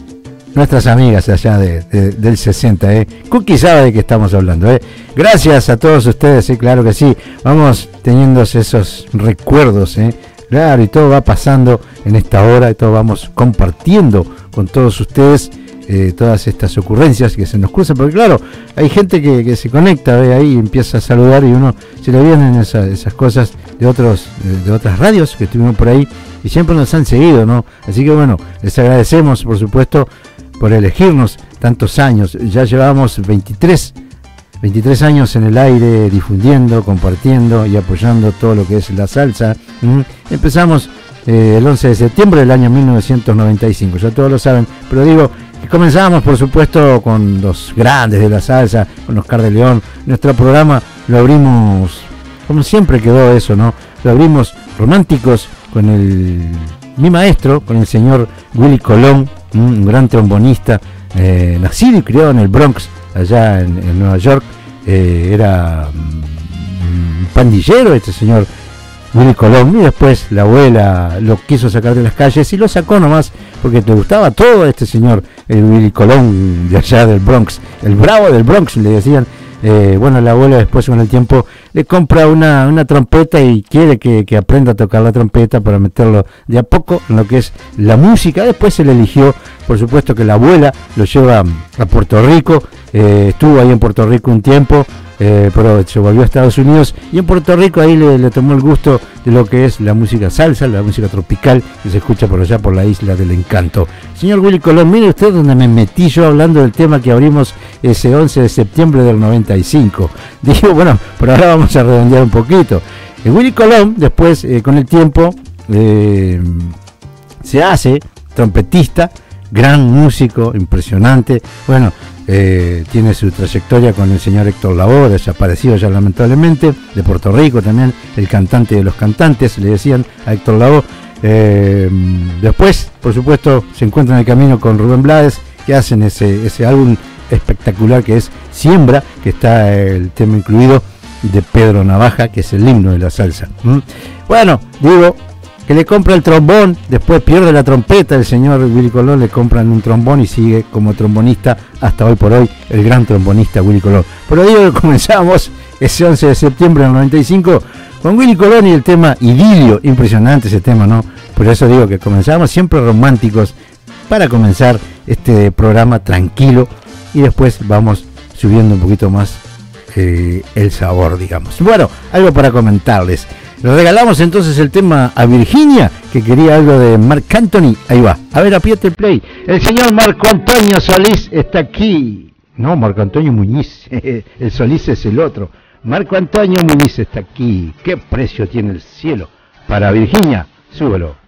nuestras amigas allá del 60, Cookie sabe de qué estamos hablando, Gracias a todos ustedes, claro que sí. Vamos teniendo esos recuerdos, Claro, y todo va pasando en esta hora, y todo vamos compartiendo con todos ustedes todas estas ocurrencias que se nos cruzan, porque claro, hay gente que se conecta, ve ahí, empieza a saludar y uno se le vienen esas cosas de otras radios que estuvimos por ahí y siempre nos han seguido, ¿no? Así que bueno, les agradecemos, por supuesto, por elegirnos tantos años. Ya llevamos 23 años en el aire, difundiendo, compartiendo y apoyando todo lo que es la salsa. Empezamos el 11 de septiembre del año 1995, ya todos lo saben, pero digo que comenzamos, por supuesto, con los grandes de la salsa, con Oscar de León. Nuestro programa lo abrimos, como siempre quedó eso, ¿no? Lo abrimos románticos con mi maestro, con el señor Willy Colón, un gran trombonista, nacido y criado en el Bronx, allá en Nueva York. Era un pandillero este señor Willy Colón, y después la abuela lo quiso sacar de las calles y lo sacó nomás porque le gustaba todo a este señor, el Willy Colón de allá del Bronx, el bravo del Bronx le decían. Bueno, la abuela después con el tiempo le compra una trompeta y quiere que aprenda a tocar la trompeta para meterlo de a poco en lo que es la música. Después se le eligió, por supuesto que la abuela lo lleva a Puerto Rico, estuvo ahí en Puerto Rico un tiempo, pero se volvió a Estados Unidos y en Puerto Rico ahí le tomó el gusto de lo que es la música salsa, la música tropical que se escucha por allá por la Isla del Encanto. Señor Willy Colón, mire usted donde me metí yo hablando del tema que abrimos ese 11 de septiembre del 95. Digo, bueno, por ahora vamos a redondear un poquito. Willy Colón después con el tiempo se hace trompetista, gran músico, impresionante. Bueno, tiene su trayectoria con el señor Héctor Lavoe, desaparecido ya lamentablemente, de Puerto Rico también, el cantante de los cantantes, le decían a Héctor Lavoe. Después, por supuesto, se encuentra en el camino con Rubén Blades, que hacen ese álbum espectacular que es Siembra, que está el tema incluido de Pedro Navaja, que es el himno de la salsa. Bueno, digo que le compra el trombón, después pierde la trompeta, el señor Willy Colón le compran un trombón y sigue como trombonista hasta hoy por hoy, el gran trombonista Willy Colón. Pero digo que comenzamos ese 11 de septiembre del 95 con Willy Colón y el tema Idilio, impresionante ese tema, ¿no? Por eso digo que comenzamos siempre románticos para comenzar este programa tranquilo y después vamos subiendo un poquito más el sabor, digamos. Bueno, algo para comentarles. Le regalamos entonces el tema a Virginia, que quería algo de Marc Anthony. Ahí va. A ver, apriete el play. El señor Marco Antonio Solís está aquí. No, Marco Antonio Muñiz. El Solís es el otro. Marco Antonio Muñiz está aquí. ¿Qué precio tiene el cielo? Para Virginia, súbelo.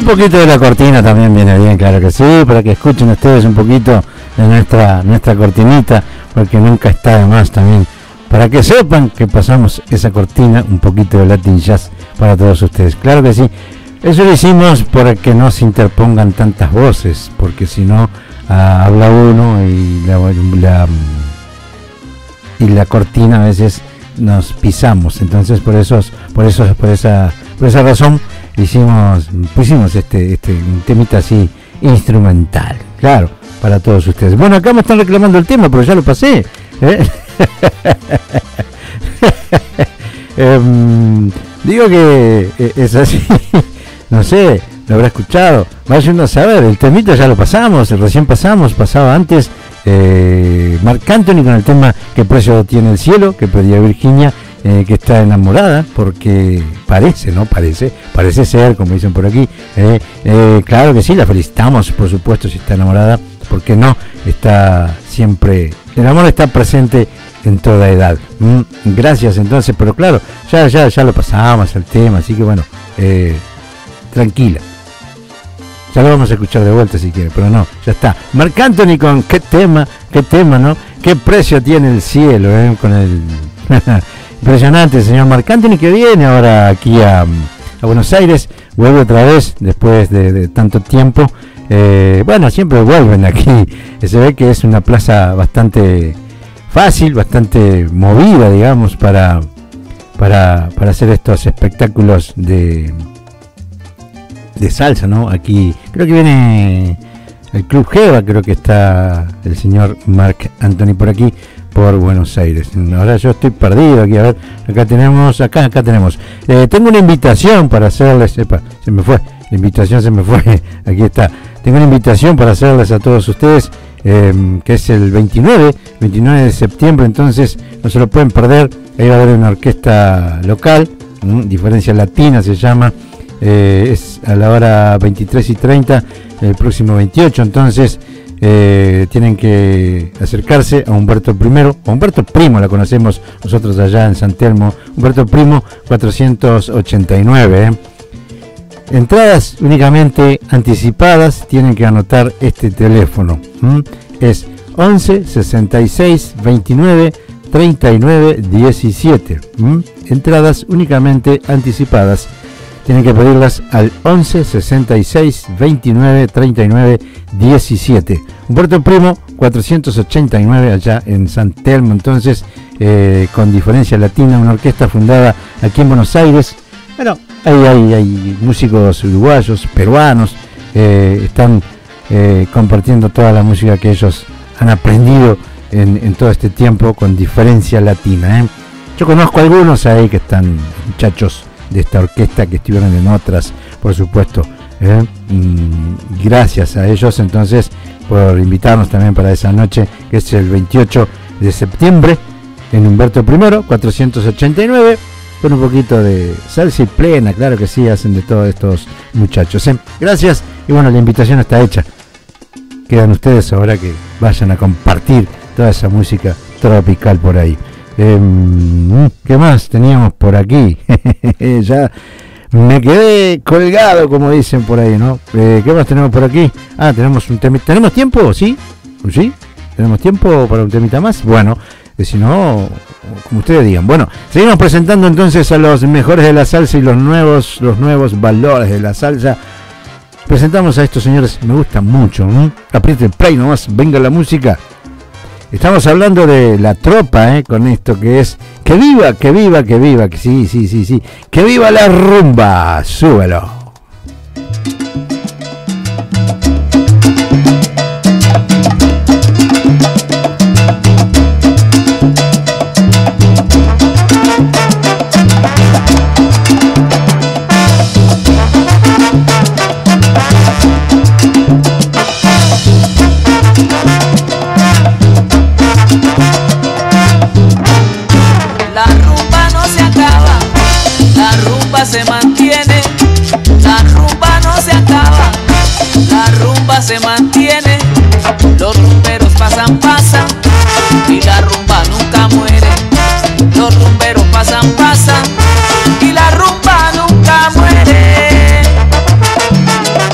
poquito de la cortina también viene bien, claro que sí, para que escuchen ustedes un poquito de nuestra cortinita, porque nunca está de más también, para que sepan que pasamos esa cortina, un poquito de Latin Jazz para todos ustedes, claro que sí. Eso lo hicimos para que no se interpongan tantas voces, porque si no habla uno y la cortina a veces nos pisamos. Entonces por esa razón pusimos este un temita así instrumental, claro, para todos ustedes. Bueno, acá me están reclamando el tema, pero ya lo pasé. Digo que es así. No sé, lo habrá escuchado. Vaya uno a saber, el temita ya lo pasamos, recién pasaba antes Marc Anthony con el tema ¿Qué precio tiene el cielo?, que pedía Virginia, que está enamorada, porque parece ser, como dicen por aquí. Claro que sí, la felicitamos, por supuesto, si está enamorada, porque no, está siempre, el amor está presente en toda edad. Gracias entonces, pero claro, ya lo pasamos el tema, así que bueno, tranquila, ya lo vamos a escuchar de vuelta si quiere, pero no, ya está. Marc Anthony con qué tema, ¿no? ¿Qué precio tiene el cielo? Con el impresionante el señor Marc Anthony, que viene ahora aquí a Buenos Aires, vuelve otra vez después de tanto tiempo. Bueno, siempre vuelven aquí, se ve que es una plaza bastante fácil, bastante movida, digamos, para hacer estos espectáculos de salsa, ¿no? Aquí creo que viene el Club Jeva, creo que está el señor Marc Anthony por aquí, por Buenos Aires. Ahora yo estoy perdido aquí, a ver, acá tenemos. Tengo una invitación para hacerles, se me fue, la invitación se me fue, aquí está. Tengo una invitación para hacerles a todos ustedes, que es el 29 de septiembre, entonces no se lo pueden perder. Ahí va a haber una orquesta local, Diferencia Latina se llama. Es a la hora 23:30 el próximo 28, entonces tienen que acercarse a Humberto Primo, la conocemos nosotros allá en San Telmo, Humberto Primo 489. Entradas únicamente anticipadas, tienen que anotar este teléfono, es 11 66 29 39 17. Entradas únicamente anticipadas, tienen que pedirlas al 11 66 29 39 17. Humberto Primo 489 allá en San Telmo, entonces con Diferencia Latina, una orquesta fundada aquí en Buenos Aires. Bueno, hay músicos uruguayos, peruanos, están compartiendo toda la música que ellos han aprendido en todo este tiempo con Diferencia Latina. Yo conozco algunos ahí que están, muchachos de esta orquesta, que estuvieron en otras, por supuesto. Gracias a ellos entonces por invitarnos también para esa noche, que es el 28 de septiembre en Humberto I 489, con un poquito de salsa y plena, claro que sí, hacen de todos estos muchachos. Gracias, y bueno, la invitación está hecha. Quedan ustedes ahora que vayan a compartir toda esa música tropical por ahí. ¿Qué más teníamos por aquí? Ya me quedé colgado, como dicen por ahí, ¿no? ¿Qué más tenemos por aquí? Tenemos un temita. ¿Tenemos tiempo? ¿Sí? ¿Sí? ¿Tenemos tiempo para un temita más? Bueno, si no, como ustedes digan. Bueno, seguimos presentando entonces a los mejores de la salsa y los nuevos valores de la salsa. Presentamos a estos señores, me gustan mucho. Apriete el play nomás, venga la música. Estamos hablando de la tropa, con esto que es que viva, que sí, que viva la rumba, súbelo. Se mantiene, la rumba no se acaba, la rumba se mantiene, los rumberos pasan, y la rumba nunca muere, los rumberos pasan, y la rumba nunca muere.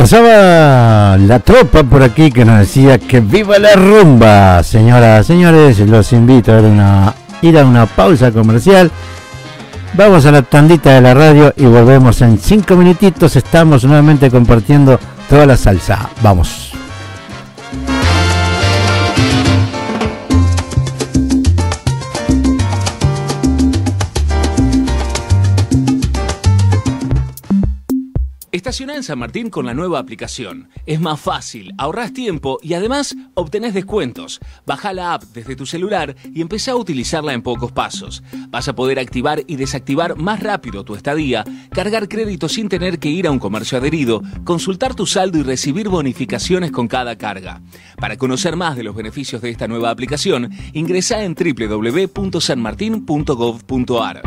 Pasaba la tropa por aquí que nos decía que viva la rumba. Señoras, señores, los invito a ir a una pausa comercial. Vamos a la tandita de la radio y volvemos en 5 minutitos. Estamos nuevamente compartiendo toda la salsa. Vamos. Estacioná en San Martín con la nueva aplicación. Es más fácil, ahorrás tiempo y además obtenés descuentos. Bajá la app desde tu celular y empezá a utilizarla en pocos pasos. Vas a poder activar y desactivar más rápido tu estadía, cargar crédito sin tener que ir a un comercio adherido, consultar tu saldo y recibir bonificaciones con cada carga. Para conocer más de los beneficios de esta nueva aplicación, ingresá en www.sanmartin.gov.ar.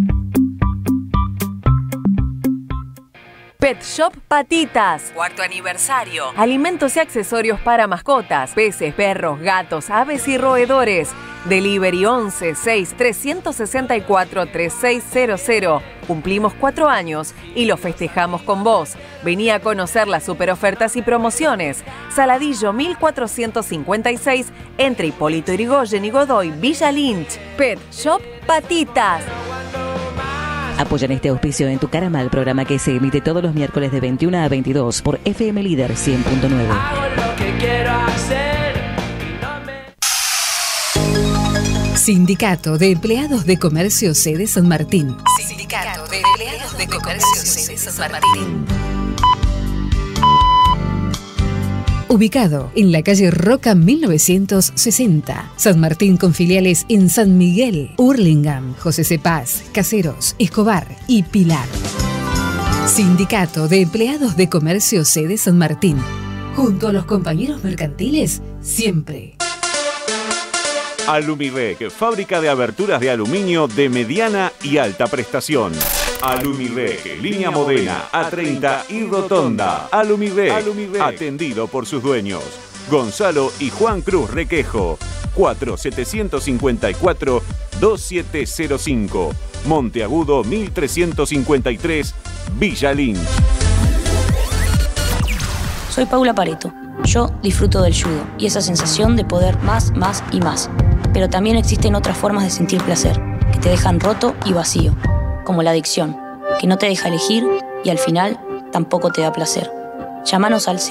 Pet Shop Patitas, 4º aniversario. Alimentos y accesorios para mascotas, peces, perros, gatos, aves y roedores. Delivery 11 6 364 3600. Cumplimos 4 años y lo festejamos con vos. Vení a conocer las super ofertas y promociones. Saladillo 1456 entre Hipólito Yrigoyen y Godoy, Villa Lynch. Pet Shop Patitas. Apoyan este auspicio en Tu Cara Mal, programa que se emite todos los miércoles de 21 a 22 por FM Líder 100.9. Hago lo que quiero hacer. Sindicato de Empleados de Comercio Sede San Martín. Sindicato de Empleados de Comercio Sede San Martín. Ubicado en la calle Roca 1960, San Martín con filiales en San Miguel, Hurlingham, José C. Paz, Caseros, Escobar y Pilar. Sindicato de Empleados de Comercio Sede San Martín. Junto a los compañeros mercantiles, siempre. Alumirec, fábrica de aberturas de aluminio de mediana y alta prestación. Alumirec, línea Modena, A30 y Rotonda. Alumirec, atendido por sus dueños. Gonzalo y Juan Cruz Requejo. 4754-2705. Monteagudo 1353, Villa Lynch. Soy Paula Pareto. Yo disfruto del judo y esa sensación de poder más y más. Pero también existen otras formas de sentir placer, que te dejan roto y vacío, como la adicción, que no te deja elegir y al final tampoco te da placer. Llámanos al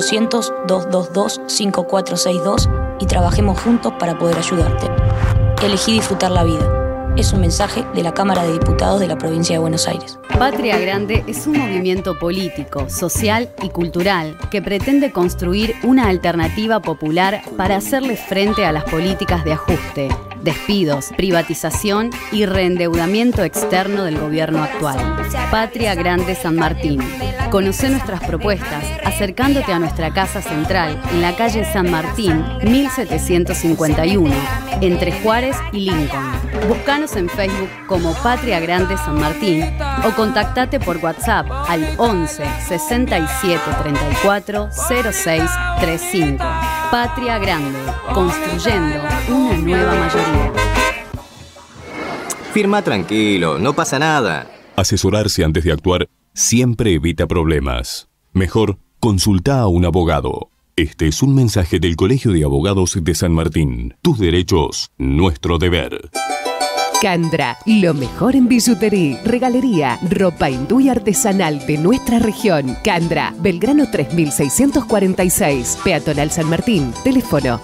0800-222-5462 y trabajemos juntos para poder ayudarte. Elegí disfrutar la vida. Es un mensaje de la Cámara de Diputados de la Provincia de Buenos Aires. Patria Grande es un movimiento político, social y cultural que pretende construir una alternativa popular para hacerle frente a las políticas de ajuste, despidos, privatización y reendeudamiento externo del gobierno actual. Patria Grande San Martín. Conoce nuestras propuestas acercándote a nuestra casa central en la calle San Martín 1751, entre Juárez y Lincoln. Búscanos en Facebook como Patria Grande San Martín o contactate por WhatsApp al 11 67 34 06 35. Patria Grande, construyendo una nueva mayoría. Firma tranquilo, no pasa nada. Asesorarse antes de actuar siempre evita problemas. Mejor, consulta a un abogado. Este es un mensaje del Colegio de Abogados de San Martín. Tus derechos, nuestro deber. Candra, lo mejor en billutería, regalería, ropa hindú y artesanal de nuestra región. Candra, Belgrano 3646, Peatonal San Martín. Teléfono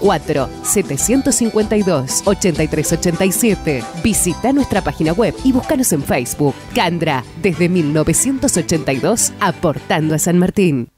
4-752-8387. Visita nuestra página web y búscanos en Facebook. Candra, desde 1982, aportando a San Martín.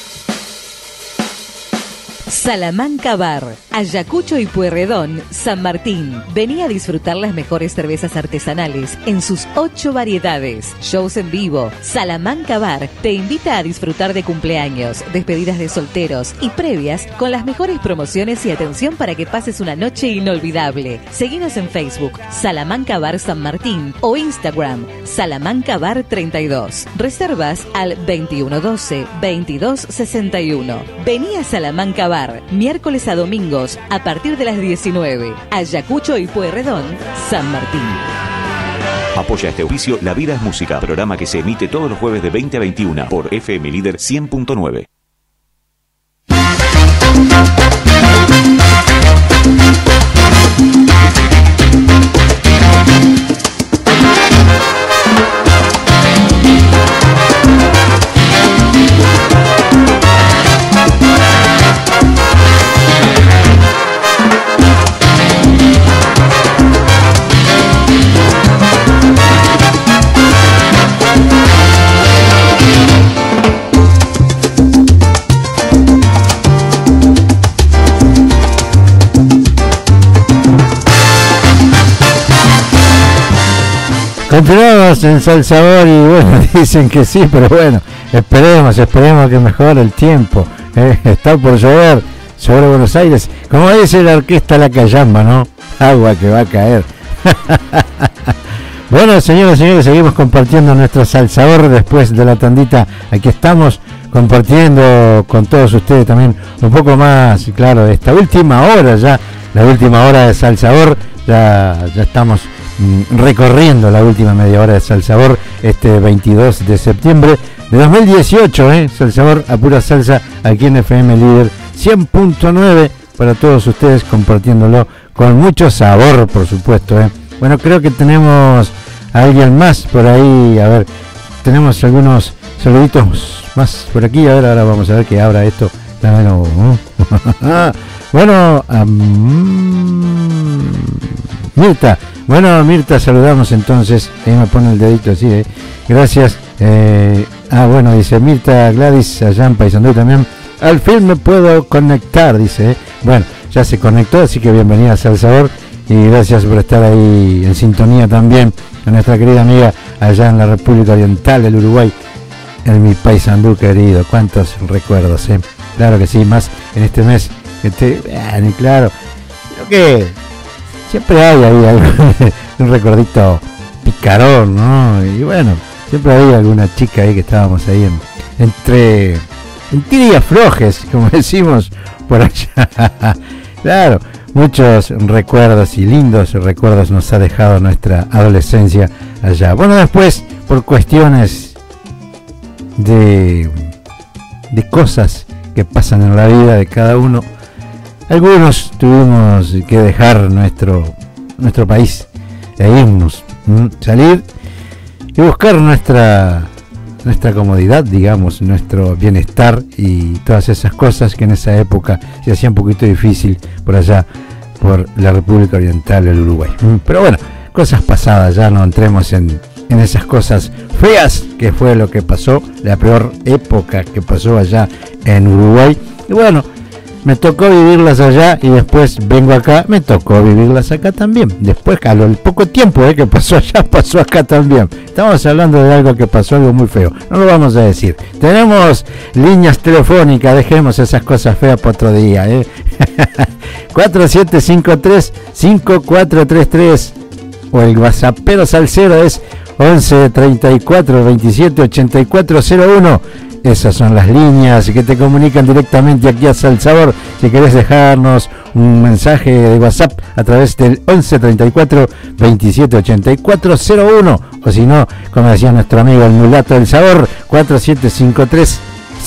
Salamanca Bar, Ayacucho y Pueyrredón, San Martín. Vení a disfrutar las mejores cervezas artesanales en sus 8 variedades. Shows en vivo. Salamanca Bar te invita a disfrutar de cumpleaños, despedidas de solteros y previas con las mejores promociones y atención para que pases una noche inolvidable. Seguinos en Facebook, Salamanca Bar San Martín o Instagram, Salamanca Bar 32. Reservas al 2112-2261. Vení a Salamanca Bar, miércoles a domingos a partir de las 19. Ayacucho y Pueyrredón, San Martín. Apoya este oficio La Vida es Música, programa que se emite todos los jueves de 20 a 21 por FM Líder 100.9. Continuamos en Salsabor y bueno, dicen que sí, pero bueno, esperemos que mejore el tiempo. Está por llover sobre Buenos Aires, como dice la orquesta La Cayamba, ¿no? Agua que va a caer. Bueno, señores, seguimos compartiendo nuestro Salsabor después de la tandita. Aquí estamos compartiendo con todos ustedes también un poco más, claro, esta última hora ya, la última hora de Salsabor, ya estamos recorriendo la última media hora de Salsabor este 22 de septiembre de 2018, Salsabor a pura salsa aquí en FM Líder 100.9 para todos ustedes, compartiéndolo con mucho sabor, por supuesto, Bueno, creo que tenemos a alguien más por ahí, a ver, tenemos algunos saluditos más por aquí, a ver, ahora vamos a ver que abra esto. Bueno, Mirta. Bueno, Mirta, saludamos entonces. Ahí me pone el dedito así, Gracias. Bueno, dice Mirta Gladys, allá en Paysandú también. Al fin me puedo conectar, dice. Bueno, ya se conectó, así que bienvenida a Salsabor. Y gracias por estar ahí en sintonía también a nuestra querida amiga allá en la República Oriental del Uruguay, en mi Paysandú querido. Cuántos recuerdos, Claro que sí, más en este mes. Claro, creo que siempre hay ahí un recordito picarón, ¿no? Y bueno, siempre había alguna chica ahí que estábamos ahí entre tiras aflojes, como decimos por allá. Claro, muchos recuerdos y lindos recuerdos nos ha dejado nuestra adolescencia allá. Bueno, después, por cuestiones de cosas que pasan en la vida de cada uno, algunos tuvimos que dejar nuestro país e irnos, salir y buscar nuestra comodidad, digamos, nuestro bienestar y todas esas cosas que en esa época se hacía un poquito difícil por allá, por la República Oriental del Uruguay. Pero bueno, cosas pasadas, ya no entremos en esas cosas feas que fue lo que pasó, la peor época que pasó allá en Uruguay. Y bueno, me tocó vivirlas allá y después vengo acá, me tocó vivirlas acá también. Después, a lo poco tiempo que pasó allá, pasó acá también. Estamos hablando de algo que pasó, algo muy feo. No lo vamos a decir. Tenemos líneas telefónicas, dejemos esas cosas feas para otro día. 4753-5433 o el WhatsAppero salsero es 11 34 27 84 01. Esas son las líneas que te comunican directamente aquí a Salsabor. Si querés dejarnos un mensaje de WhatsApp a través del 11 34 27 84 01, o si no, como decía nuestro amigo el mulato del sabor, 4753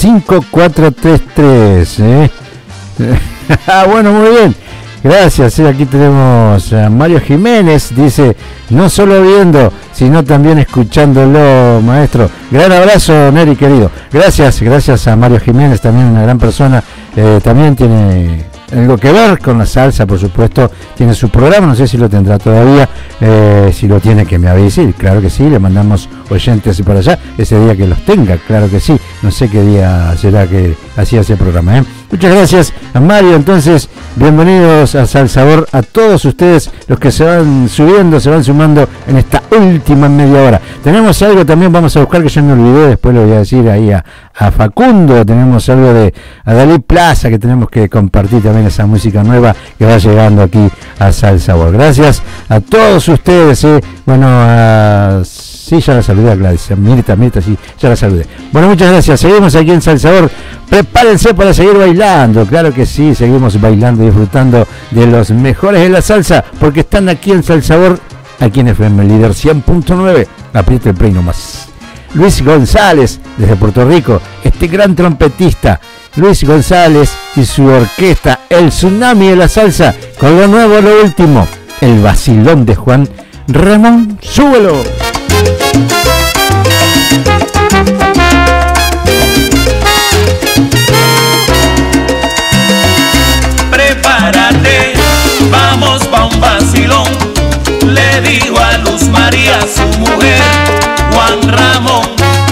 5433. Bueno, muy bien. Gracias, aquí tenemos a Mario Jiménez, dice, no solo viendo, sino también escuchándolo, maestro. Gran abrazo, Neri, querido. Gracias a Mario Jiménez, también una gran persona, también tiene algo que ver con la salsa, por supuesto, tiene su programa, no sé si lo tendrá todavía, si lo tiene que me avise, claro que sí, le mandamos oyentes para allá, ese día que los tenga, claro que sí, no sé qué día será que hacía ese programa, Muchas gracias a Mario, entonces, bienvenidos a Salsabor a todos ustedes, los que se van subiendo, se van sumando en esta última media hora. Tenemos algo también, vamos a buscar, que yo me olvidé, después lo voy a decir ahí a Facundo, tenemos algo de Adalí Plaza, que tenemos que compartir también esa música nueva que va llegando aquí a Salsabor. Gracias a todos ustedes, bueno, sí, ya la saludé a Gladys, Mirta, sí, ya la saludé. Bueno, muchas gracias, seguimos aquí en Salsabor, prepárense para seguir bailando, claro que sí, seguimos bailando y disfrutando de los mejores de la salsa, porque están aquí en Salsabor, aquí en FM Líder 100.9, aprieta el play nomás. Luis González, desde Puerto Rico, este gran trompetista, Luis González y su orquesta, el Tsunami de la Salsa, con lo nuevo, lo último, el vacilón de Juan Ramón, súbelo. Prepárate, vamos pa' un vacilón, le digo a Luz María, su mujer, Juan Ramón.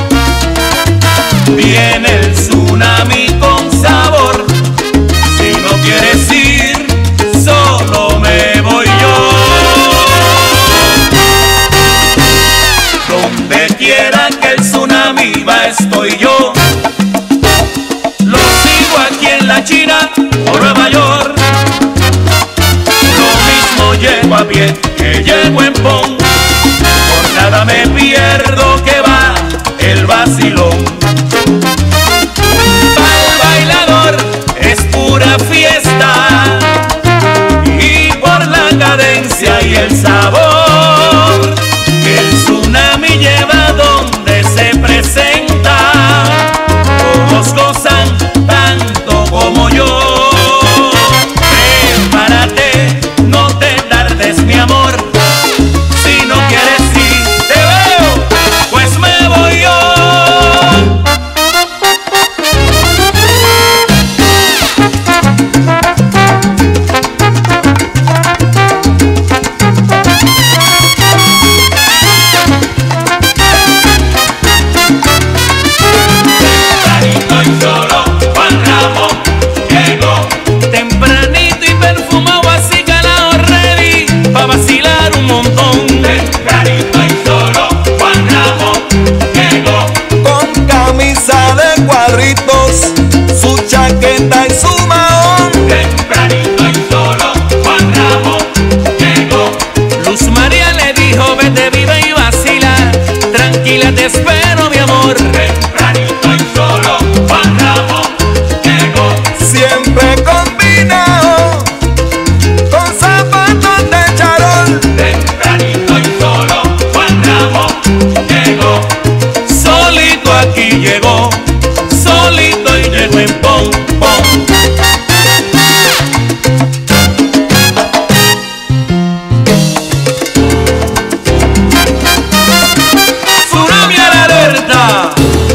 Viene el tsunami con sabor, si no quieres ir, solo me voy yo. llego en pon. Por nada me pierdo que va el vacilón. Pa'l bailador es pura fiesta, y por la cadencia y el sabor que el tsunami lleva donde se presenta, todos gozan tanto como yo. Prepárate, no te tardes mi amor, si no quieres ir te veo, pues me voy yo. Su chaqueta y su mahón. Tempranito y solo Juan Ramón llegó. Luz María le dijo: vete, vive y vacila, tranquila te espero mi amor. Tempranito y solo Juan Ramón llegó. Siempre combinado con zapatos de charol. Tempranito y solo Juan Ramón llegó. Solito aquí llegó, solito y llegó en pon, pon. Tsunami a la alerta.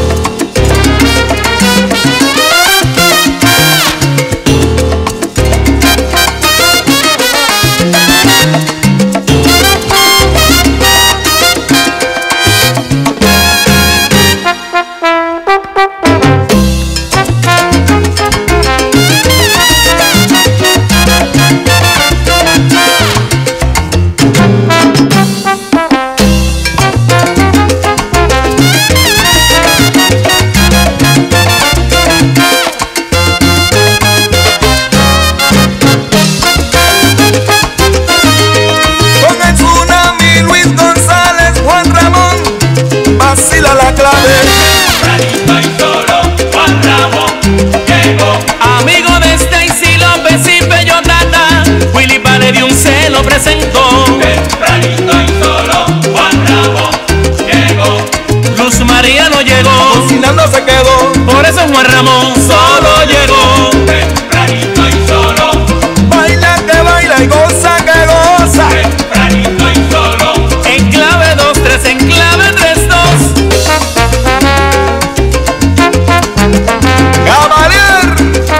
Vacila la clave. Tempranito y solo Juan Ramón llegó. Amigo de Stacy López y Bellotata, Willy Valerio se lo presentó. Tempranito y solo Juan Ramón llegó. Luz María no llegó, Cocinando se quedó. por eso Juan Ramón solo llegó. Tempranito y solo Baila que baila y goza que goza. tempranito y solo. En clave 2-3, en clave 3-2. Cavalier.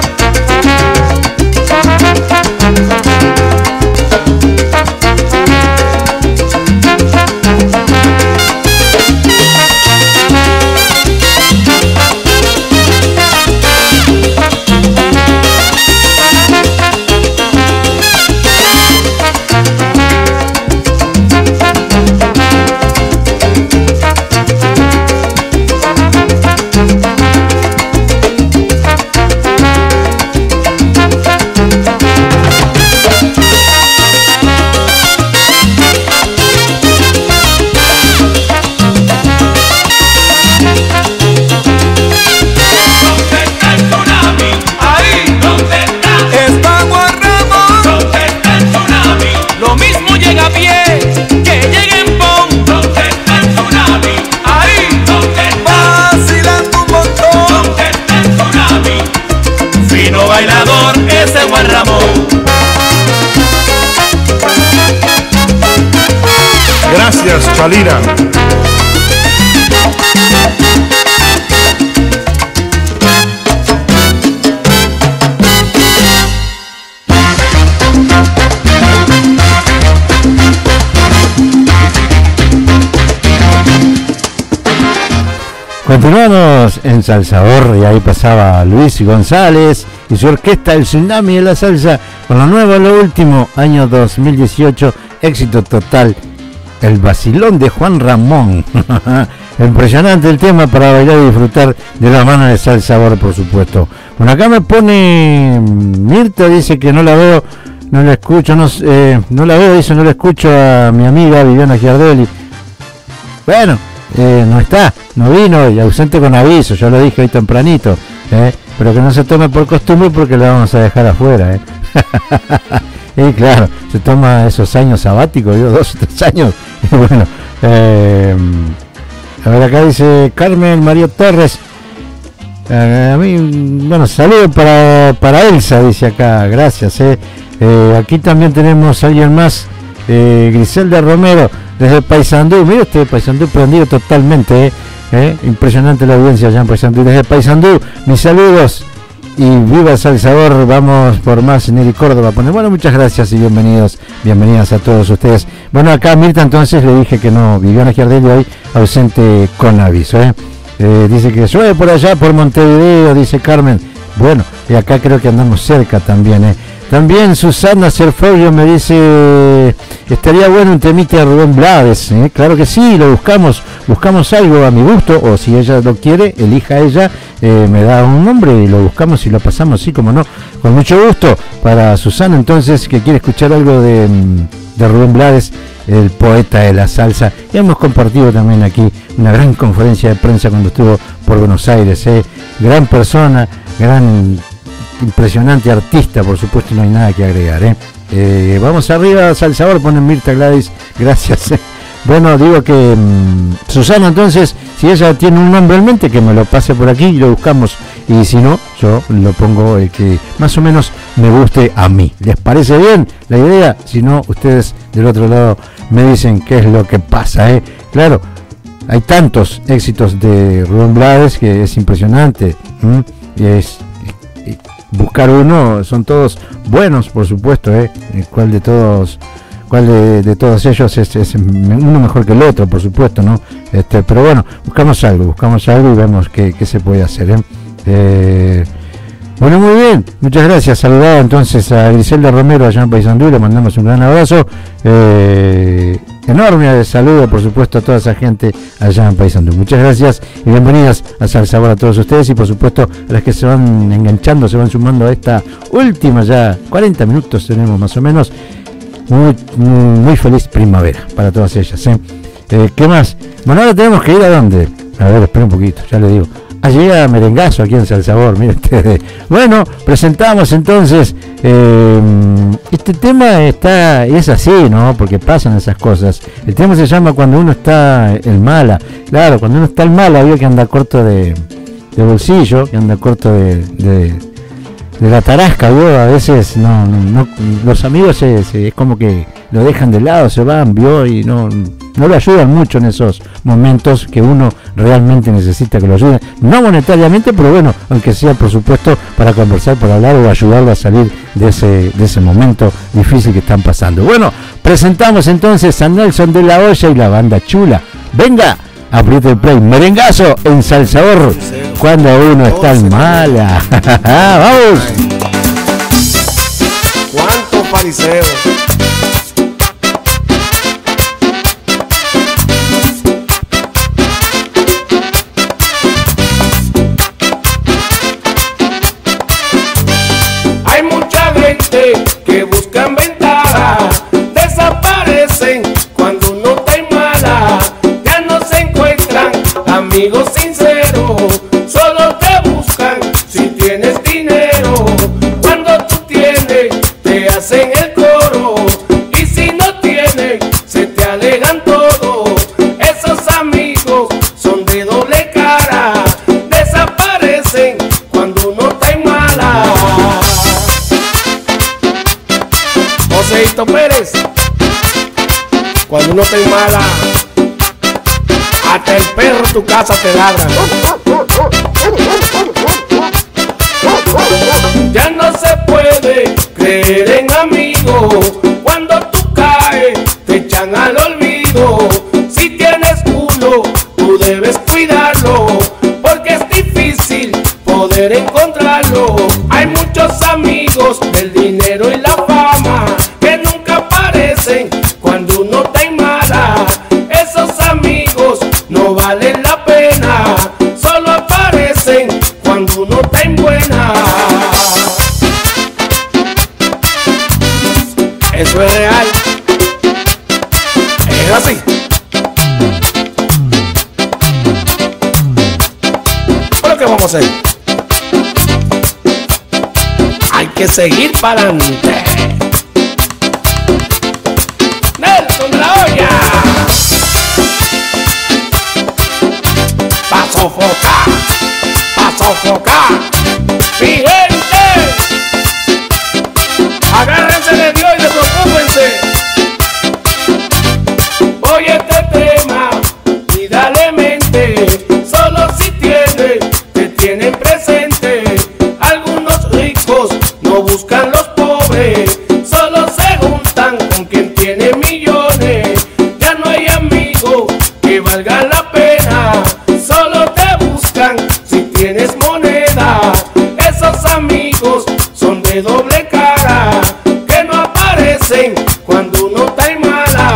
bailador, ese Juan Ramón. Gracias, Chalina. Continuamos en Salsador y ahí pasaba Luis González y su orquesta El Tsunami de la Salsa con lo nuevo, lo último, año 2018, éxito total, El Vacilón de Juan Ramón. Impresionante el tema para bailar y disfrutar de la mano de Salsador, por supuesto. Bueno, acá me pone Mirta, dice que no la veo no la escucho, no la veo, dice, no la escucho a mi amiga Viviana Giardelli. Bueno, no está, no vino y ausente con aviso, yo lo dije hoy tempranito, pero que no se tome por costumbre porque la vamos a dejar afuera. Y claro, se toma esos años sabáticos, 2 o 3 años, y bueno, a ver, acá dice Carmen María Torres, a mí, bueno, saludos para Elsa, dice acá, gracias. Aquí también tenemos a alguien más, Griselda Romero, desde Paysandú. Mira usted, Paysandú prendido totalmente, impresionante la audiencia allá en Paysandú. Desde Paysandú, mis saludos y viva Salsador, vamos por más. Nelly Córdoba pone, bueno, muchas gracias y bienvenidas a todos ustedes. Bueno, acá Mirta entonces le dije que no, Viviana Giardelli hoy ausente con aviso, dice que llueve por allá por Montevideo, dice Carmen. Bueno, y acá creo que andamos cerca también, También Susana Cerfolio me dice, estaría bueno un temita de Rubén Blades, claro que sí, lo buscamos algo a mi gusto, o si ella lo quiere, elija ella, me da un nombre y lo buscamos y lo pasamos, sí, como no, con mucho gusto para Susana entonces, que quiere escuchar algo de Rubén Blades, el poeta de la salsa. Y hemos compartido también aquí una gran conferencia de prensa cuando estuvo por Buenos Aires, gran persona, gran impresionante artista, por supuesto, no hay nada que agregar, vamos arriba, Salsador, ponen Mirta Gladys, gracias. Bueno, digo que Susana entonces, si ella tiene un nombre en mente, que me lo pase por aquí y lo buscamos, y si no, yo lo pongo el que más o menos me guste a mí. ¿Les parece bien la idea? Si no, ustedes del otro lado me dicen qué es lo que pasa, Claro, hay tantos éxitos de Rubén Blades que es impresionante, y es buscar uno, son todos buenos, por supuesto, ¿cuál de todos ellos es uno mejor que el otro, por supuesto, ¿no? Pero bueno, buscamos algo y vemos qué se puede hacer, Bueno, muy bien, muchas gracias. Saludado entonces a Griselda Romero allá en Paysandú, le mandamos un gran abrazo, enorme saludo, por supuesto, a toda esa gente allá en Paysandú. Muchas gracias y bienvenidas a Salsador a todos ustedes, y por supuesto a las que se van enganchando, se van sumando a esta última, ya 40 minutos tenemos más o menos. Muy feliz primavera para todas ellas, ¿qué más? Bueno, ahora tenemos que ir a dónde. A ver, espera un poquito, ya le digo. Llega Merengazo aquí en Salsador, miren ustedes. Bueno, presentamos entonces, este tema es así, ¿no? Porque pasan esas cosas. El tema se llama Cuando uno está en mala. Claro, cuando uno está en mala, vio que anda corto de bolsillo, que anda corto de la tarasca, ¿vio? A veces no, los amigos es como que lo dejan de lado, se van, ¿vio? Y no lo ayudan mucho en esos momentos que uno realmente necesita que lo ayuden, no monetariamente, pero bueno, aunque sea por supuesto para conversar, para hablar o ayudarlo a salir de ese momento difícil que están pasando. Bueno, presentamos entonces a Nelson de la Hoya y la banda Chula. Venga, apriete el play, Merengazo en Salsador, cuando uno está en mala. ¡Vamos! ¡Cuántos fariseos! Hay mucha gente que buscan ventaja, desaparecen cuando uno está en mala, ya no se encuentran amigos sinceros, solo te buscan si tienes dinero, cuando tú tienes te hacen el coro, y si no tienes se te alegan todos, esos amigos son de doble cara, desaparecen cuando uno está en mala. Joseito Pérez, cuando uno está en mala, hasta el perro en tu casa te ladra. Ya no se puede creer en amigos, cuando tú caes te echan al olvido. Si tienes culo, tú debes cuidarlo, porque es difícil poder encontrarlo. Hay muchos amigos del dinero y la fama que nunca aparecen cuando uno está en mala. Esos amigos no valen la pena, solo aparecen cuando uno está en buena. vamos a hacer? Hay que seguir para adelante. Nelson de la Hoya. Pa' sofocar, pa' sofocar. Mi gente, agárrense de Dios y despreocúpense. Oye este tema y dale mente. Solo si te tienen presente. Algunos ricos no buscan los pobres, solo se juntan con quien tiene millones. Ya no hay amigo que valga la pena, solo te buscan si tienes moneda. Esos amigos son de doble cara, que no aparecen cuando uno está en mala.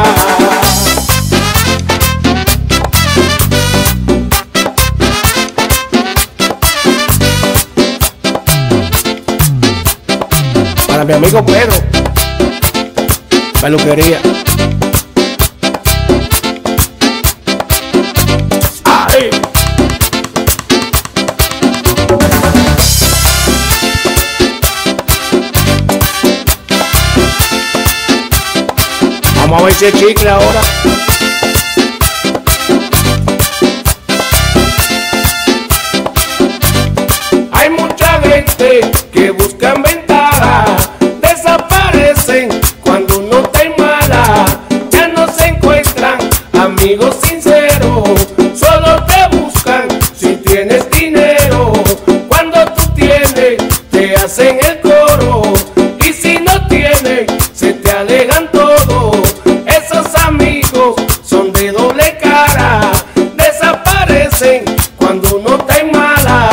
Para mi amigo Pedro, peluquería. ¡Ay! Vamos a ver si es chicle ahora. Hay mucha gente que buscan ventaja, desaparecen cuando uno está en mala. Ya no se encuentran amigos sinceros, solo te buscan si tienes dinero. Cuando tú tienes, te hacen el coro, y si no tienes, se te alejan todos. Esos amigos son de doble cara, desaparecen cuando uno está en mala.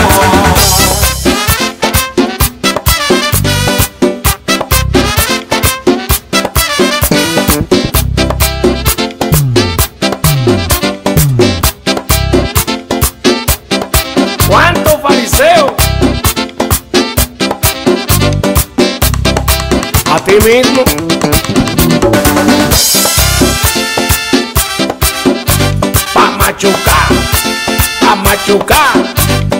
¿Cuántos fariseos? A ti mismo. Pa' machucar, pa' machucar.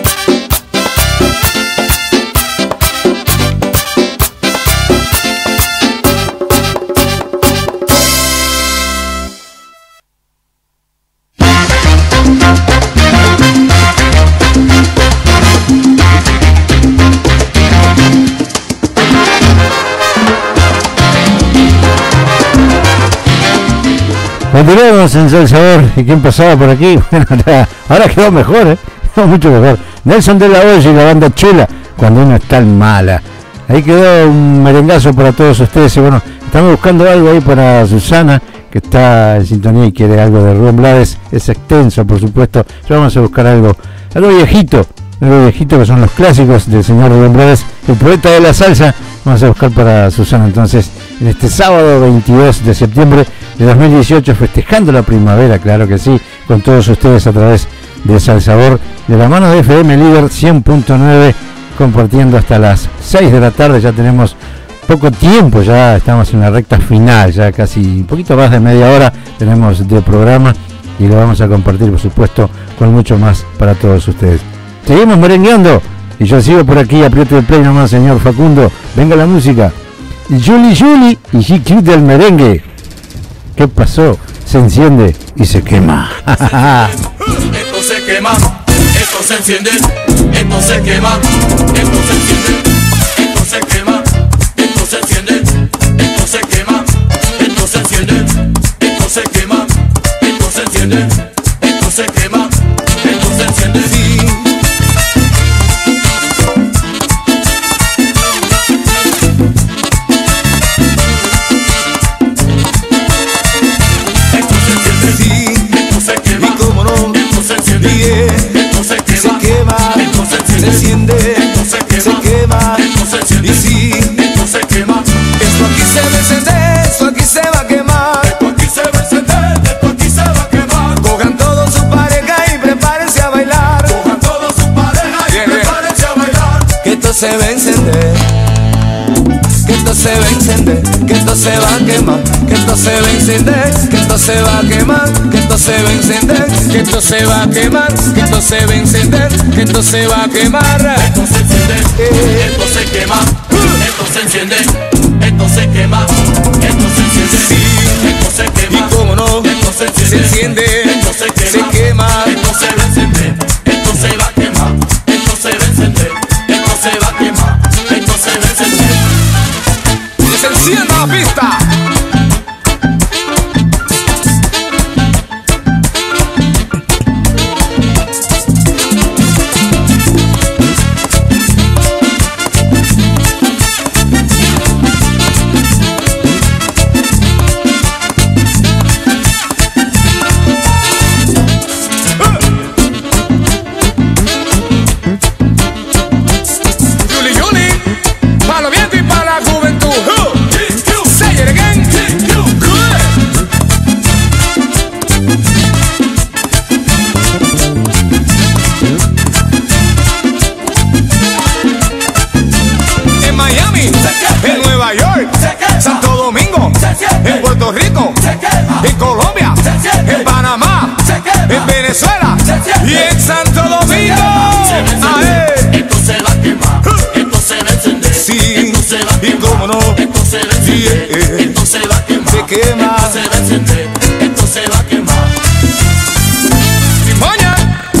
Continuamos en Salsador. ¿Y quién pasaba por aquí? Bueno, ahora quedó mejor, quedó mucho mejor. Nelson de la Hoya y la banda Chula, cuando uno está en mala. Ahí quedó un merengazo para todos ustedes. Y bueno, estamos buscando algo ahí para Susana, que está en sintonía y quiere algo de Rubén Blades. Es extenso, por supuesto. Ya vamos a buscar algo viejito. Algo viejito, que son los clásicos del señor Rubén Blades, el poeta de la salsa. Vamos a buscar para Susana entonces en este sábado 22 de septiembre de 2018, festejando la primavera, claro que sí, con todos ustedes a través de Salsabor, de la mano de FM Líder 100.9, compartiendo hasta las 6 de la tarde. Ya tenemos poco tiempo, ya estamos en la recta final, ya casi un poquito más de media hora tenemos de programa y lo vamos a compartir, por supuesto, con mucho más para todos ustedes. Seguimos merengueando y yo sigo por aquí, apriete el play nomás, señor Facundo, venga la música. Julie Julie y GQ del merengue. ¿Qué pasó? Se enciende y se quema. Esto se quema, esto se enciende, esto se quema, esto se enciende, esto se quema, esto se enciende, esto se quema, esto se enciende, esto se quema, esto se enciende, esto se quema, esto se enciende. Sí. Se enciende, se quema, y sí, se quema. Esto aquí se va a encender, esto aquí se va a quemar. Esto aquí se va a encender, esto aquí se va a quemar. Cojan todos su pareja y prepárense a bailar. Cojan todos su pareja y prepárense a bailar. Que esto se va a encender, que esto se va a encender, que esto esto se va a quemar, que esto se va a encender, que esto se va a quemar, que esto se va a encender, que esto se va a quemar, que esto se va a encender, que esto se va a quemar. Esto se enciende, esto se quema, esto se enciende, esto se quema, esto se enciende, esto se quema, y cómo no, esto se enciende, esto se quema, esto se va a encender, esto se va a quemar, esto se va a encender, esto se va a quemar, esto se va a encender. Que se encienda la pista. En Puerto Rico, en Colombia, en Panamá, en Venezuela y en Santo Domingo. Esto se va a quemar, esto se va a encender, sí, esto se va a quemar, y cómo no, esto se va a encender, esto se va a quemar, se quema, esto se va a encender, esto se va a quemar. Moña,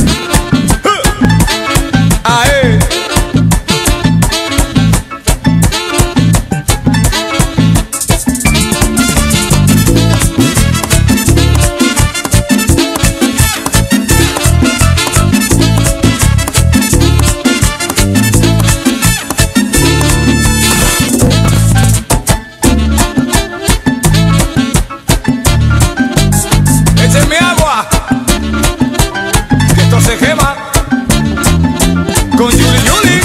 échenme agua, que esto se quema con Yuli Yuli.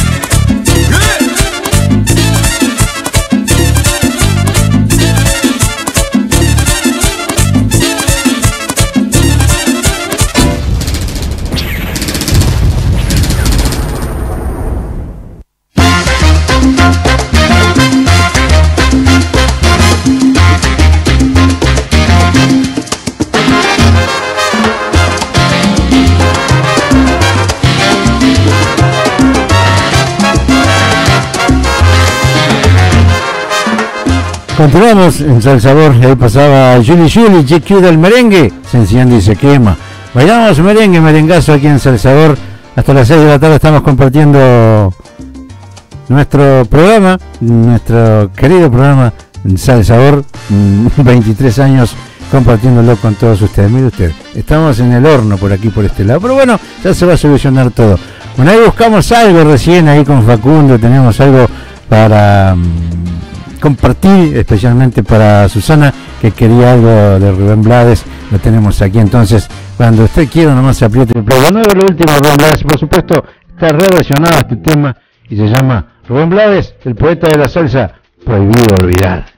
Continuamos en Salsabor, ahí pasaba Juli Juli, GQ del merengue, se enciende y se quema. Bailamos merengue, merengazo aquí en Salsabor, hasta las 6 de la tarde estamos compartiendo nuestro programa, nuestro querido programa Salsabor, 23 años compartiéndolo con todos ustedes. Mire usted, estamos en el horno por aquí, por este lado, pero bueno, ya se va a solucionar todo. Bueno, ahí buscamos algo recién ahí con Facundo, tenemos algo para compartir, especialmente para Susana, que quería algo de Rubén Blades. Lo tenemos aquí, entonces cuando usted quiera nomás se apriete el play. De nuevo lo último, Rubén Blades, por supuesto, está relacionado a este tema y se llama Rubén Blades, el poeta de la salsa, Prohibido Olvidar.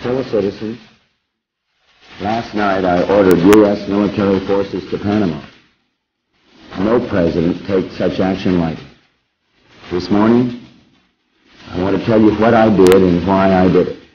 fellow citizens, last night I ordered U.S. military forces to Panama. No president takes such action lightly. This morning, I want to tell you what I did and why I did it.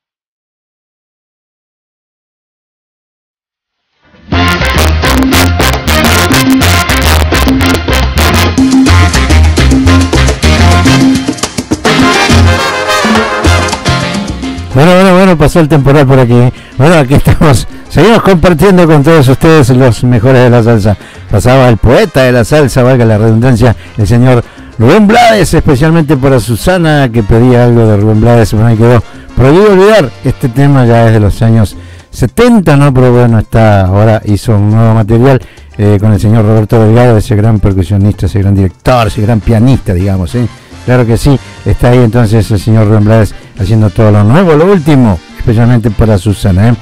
Bueno, pasó el temporal por aquí. Bueno, aquí estamos, seguimos compartiendo con todos ustedes los mejores de la salsa. Pasaba el poeta de la salsa, valga la redundancia, el señor Rubén Blades, especialmente para Susana, que pedía algo de Rubén Blades. Bueno, ahí quedó prohibido olvidar. Este tema ya es de los años 70, ¿no? Pero bueno, ahora hizo un nuevo material con el señor Roberto Delgado, ese gran percusionista, ese gran director, ese gran pianista, digamos, ¿eh? Claro que sí, está ahí entonces el señor Rubén Blades haciendo todo lo nuevo, lo último, especialmente para Susana.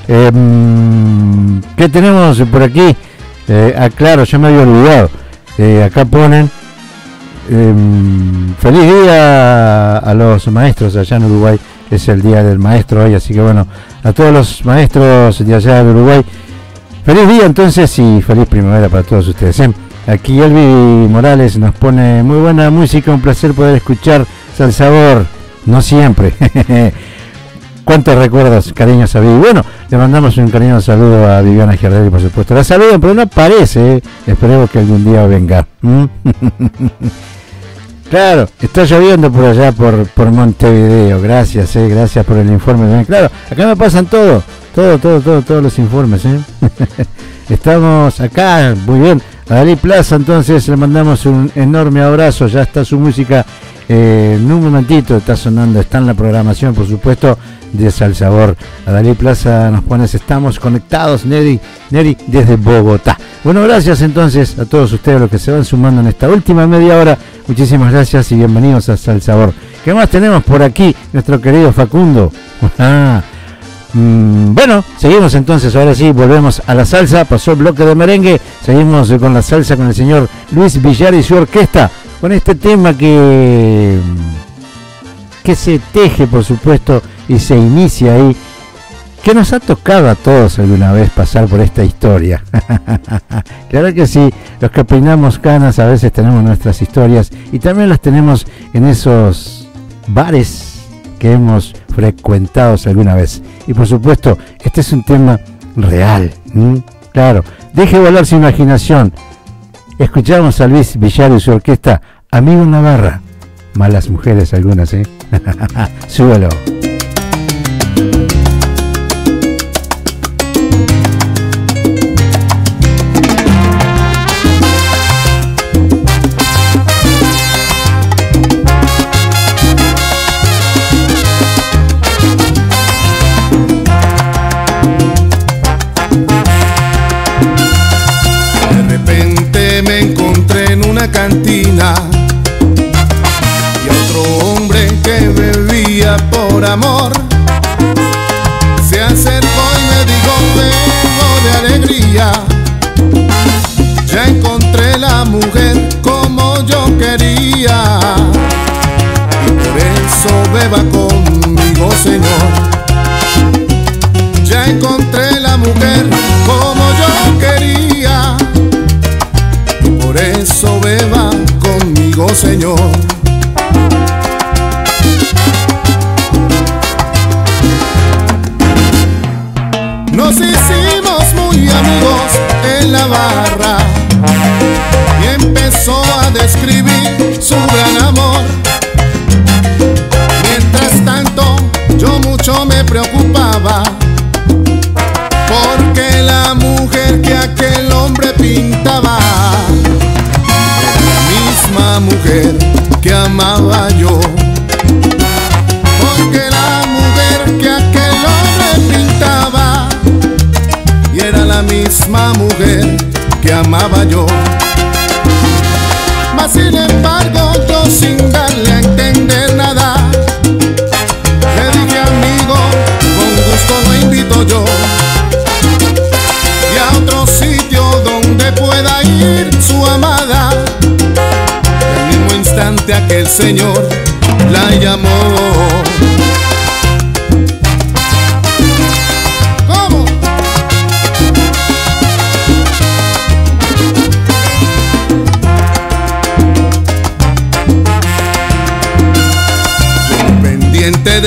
¿Qué tenemos por aquí? Claro, yo me había olvidado. Acá ponen feliz día a los maestros allá en Uruguay. Es el día del maestro hoy, así que bueno, a todos los maestros de allá de Uruguay, feliz día entonces y feliz primavera para todos ustedes. Aquí Elvi Morales nos pone muy buena música, un placer poder escuchar Salsabor, no siempre. Cuántos recuerdos, cariños a Vivi. Bueno, le mandamos un cariñoso saludo a Viviana Giardelli, por supuesto. La saludan, pero no aparece, Esperemos que algún día venga. Claro, está lloviendo por allá, por Montevideo. Gracias, gracias por el informe. Claro, acá me pasan todos los informes, Estamos acá, muy bien. A Dalí Plaza, entonces le mandamos un enorme abrazo. Ya está su música en un momentito, está sonando, está en la programación, por supuesto, de Salsabor. A Dalí Plaza nos pones, estamos conectados, Neri desde Bogotá. Bueno, gracias entonces a todos ustedes los que se van sumando en esta última media hora. Muchísimas gracias y bienvenidos a Salsabor. ¿Qué más tenemos por aquí? Nuestro querido Facundo. Bueno, seguimos entonces, ahora sí, volvemos a la salsa, pasó el bloque de merengue, seguimos con la salsa con el señor Luis Villar y su orquesta, con este tema que se teje, por supuesto, y se inicia ahí, que nos ha tocado a todos alguna vez pasar por esta historia. Claro que sí, los que peinamos canas a veces tenemos nuestras historias y también las tenemos en esos bares que hemos frecuentado alguna vez. Y por supuesto, este es un tema real. Claro, deje volar su imaginación. Escuchamos a Luis Villar y su orquesta Amigo Navarra. Malas mujeres algunas, Súbelo. Cantina y otro hombre que bebía por amor se acercó y me dijo vengo de alegría, ya encontré la mujer como yo quería y por eso beba conmigo señor, ya encontré la mujer como yo quería. Por eso beba conmigo, señor. Nos hicimos muy amigos en la barra y empezó a describir su gran amor. Mientras tanto, yo mucho me preocupaba porque la mujer que aquel hombre pintaba mujer que amaba yo, porque la mujer que aquel hombre pintaba y era la misma mujer que amaba yo. Mas sin embargo yo sin darle a entender nada le dije amigo, con gusto lo invito yo y a otro sitio donde pueda ir su amada. Instante aquel señor la llamó.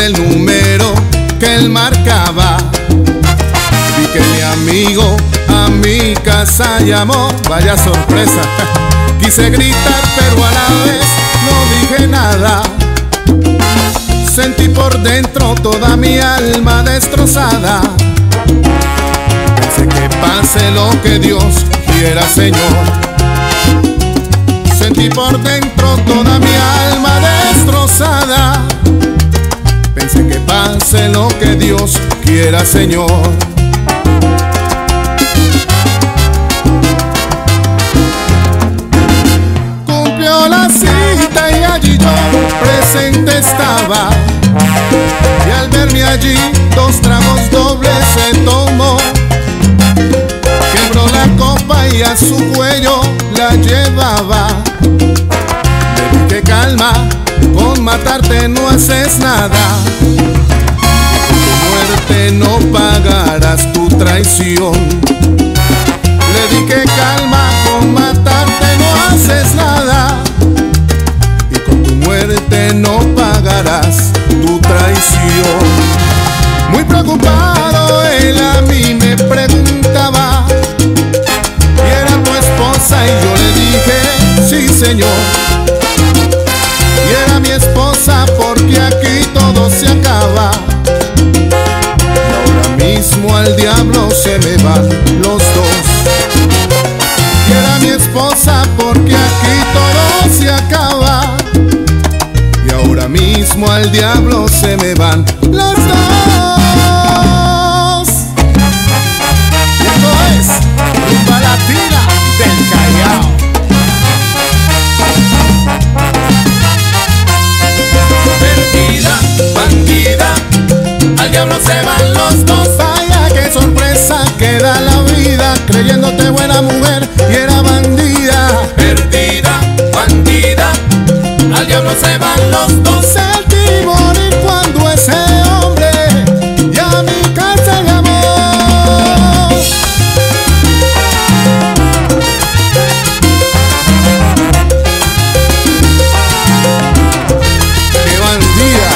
el número que él marcaba. Vi que mi amigo a mi casa llamó, vaya sorpresa. Quise gritar pero a la vez no dije nada. Sentí por dentro toda mi alma destrozada. Pensé que pase lo que Dios quiera, Señor. Sentí por dentro toda mi alma destrozada. Pensé que pase lo que Dios quiera, Señor. Cumplió la cita y allí yo presente estaba. Y al verme allí 2 tragos dobles se tomó. Quebró la copa y a su cuello la llevaba. Le dije calma, con matarte no haces nada. Con tu muerte no pagarás tu traición. Le dije calma, con matarte no haces nada. Y con tu muerte no pagarás tu traición. Muy preocupado él a mí me preguntaba, ¿y era tu esposa? Y yo le dije, sí señor. Y era mi esposa porque aquí todo se acaba. Y ahora mismo al diablo se me van los dos. Y era mi esposa porque aquí todo se acaba. Y ahora mismo al diablo se me van los dos. Esto es Rumba Latina del Callao. Perdida, bandida, al diablo se van los dos. Vaya qué sorpresa que da la vida, creyéndote buena mujer y era bandida. Perdida, bandida, al diablo se van los dos. Sentí morir cuando ese hombre ya a mi casa llamó. ¡Qué bandida!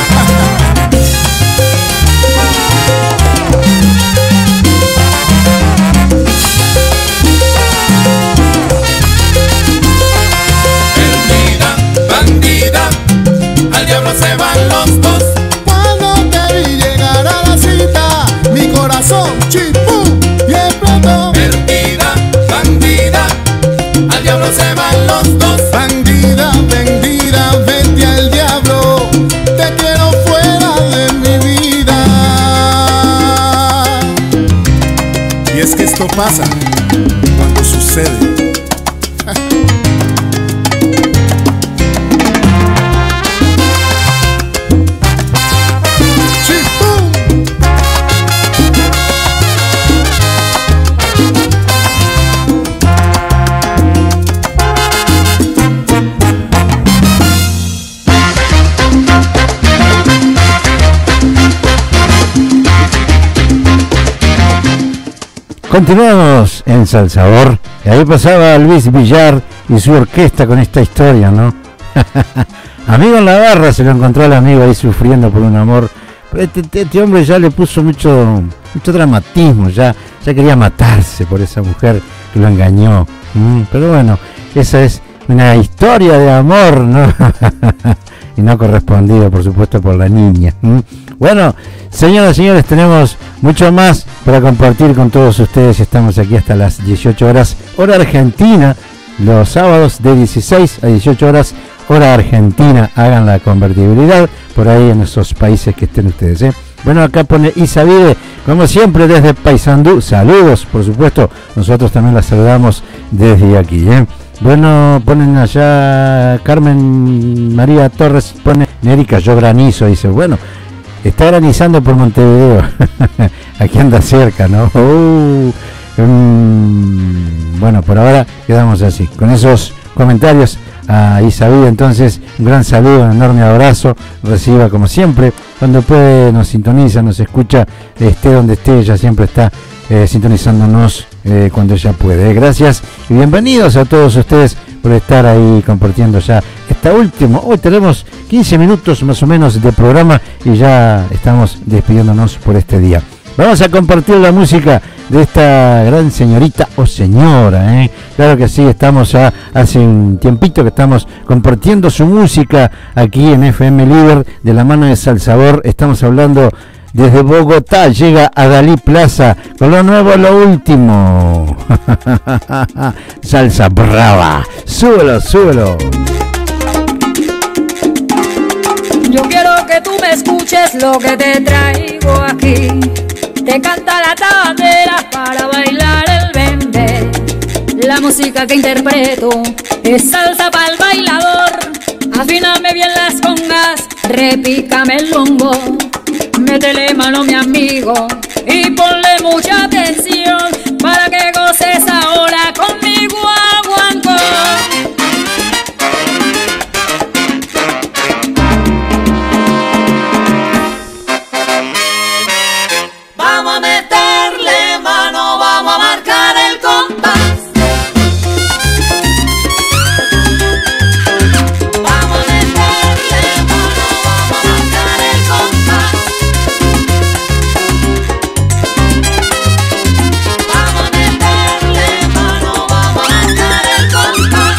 Perdida, bandida, al diablo se van los dos. Cuando te vi llegar a la cita, mi corazón chipú y explotó. Perdida, bandida, al diablo se van los dos. Bandida, vendida, vete al diablo, te quiero fuera de mi vida. Y es que esto pasa cuando sucede. Continuamos en Salsabor. Y ahí pasaba Luis Villar y su orquesta con esta historia, ¿no? Amigo en la barra, se lo encontró al amigo ahí sufriendo por un amor. Este hombre ya le puso mucho dramatismo, ya quería matarse por esa mujer que lo engañó. Pero bueno, esa es una historia de amor, ¿no? Y no correspondido, por supuesto, por la niña. Bueno, señoras y señores, tenemos mucho más para compartir con todos ustedes. Estamos aquí hasta las 18 horas, hora argentina, los sábados de 16 a 18 horas, hora argentina. Hagan la convertibilidad por ahí en esos países que estén ustedes, ¿eh? Bueno, acá pone Isabide, como siempre desde Paysandú. Saludos, por supuesto. Nosotros también la saludamos desde aquí, ¿eh? Bueno, ponen allá Carmen María Torres, pone Neri cayó granizo, dice, bueno, está granizando por Montevideo. Aquí anda cerca, ¿no? Bueno, por ahora quedamos así, con esos comentarios a Isabel. Entonces, un gran saludo, un enorme abrazo, reciba como siempre, cuando puede nos sintoniza, nos escucha, esté donde esté, ella siempre está sintonizándonos cuando ella puede. Gracias y bienvenidos a todos ustedes por estar ahí compartiendo ya esta última. Hoy tenemos 15 minutos más o menos de programa y ya estamos despidiéndonos por este día. Vamos a compartir la música de esta gran señorita o señora, ¿eh? Claro que sí, estamos ya hace un tiempito que estamos compartiendo su música aquí en FM Liber de la mano de Salsabor. Estamos hablando desde Bogotá, llega a Dalí Plaza con lo nuevo, lo último. Salsa brava, súbelo, súbelo. Yo quiero que tú me escuches lo que te traigo aquí. Te canta la tabandera para bailar el bembe. La música que interpreto es salsa para el bailador. Afíname bien las congas, repícame el bombo. Métele mano mi amigo y ponle mucha atención para que goces ahora conmigo a guanco. Vamos a meterle mano, vamos a marcar el compás. Vamos a meterle mano, vamos a marcar el compás. Vamos a meterle mano, vamos a marcar el compás.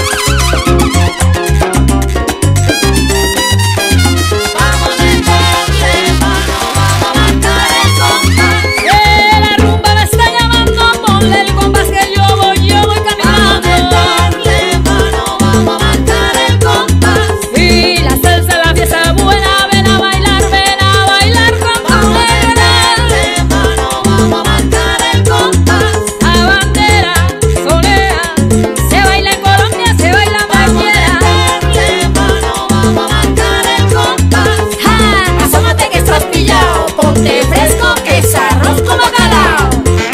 Vamos a meterle mano, vamos a marcar el compás. La rumba me está llamando, ponle el compás que yo voy caminando. Vamos a meterle mano, vamos a marcar el compás. Y la salsa, la fiesta buena, ven a bailar con tu negra. Mano, vamos a marcar el compás. A bandera, solea, se baila en Colombia, se baila donde quiera. Mano, vamos a marcar el compás. ¡Ja! Asómate que estás pillado, ponte fresco que es arroz con bacalao.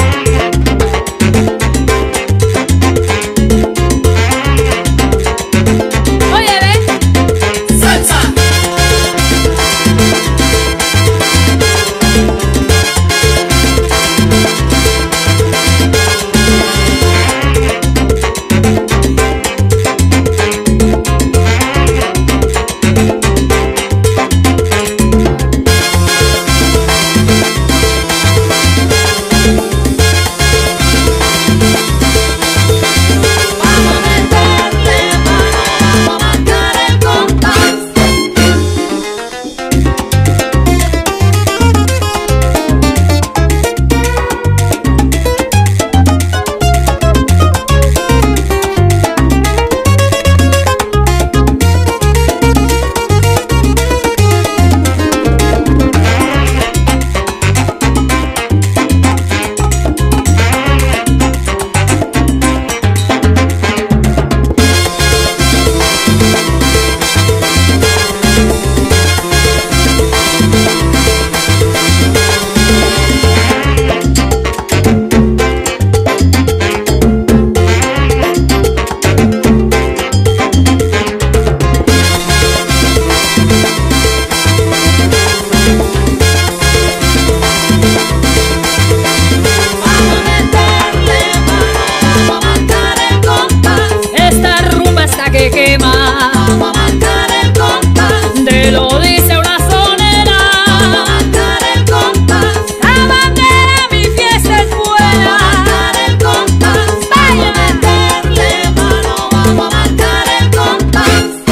Oye, ve, Salsa. Vamos a meterle mano, vamos a marcar el compás. Vamos a meterle mano, vamos a marcar el compás. esta rumba está que quema. Vamos a marcar el compás. Te lo dice una sonera. Vamos a marcar el compás. La bandera, mi fiesta es buena. Vamos a marcar el compás. Vamos a meterle mano, vamos a marcar el compás.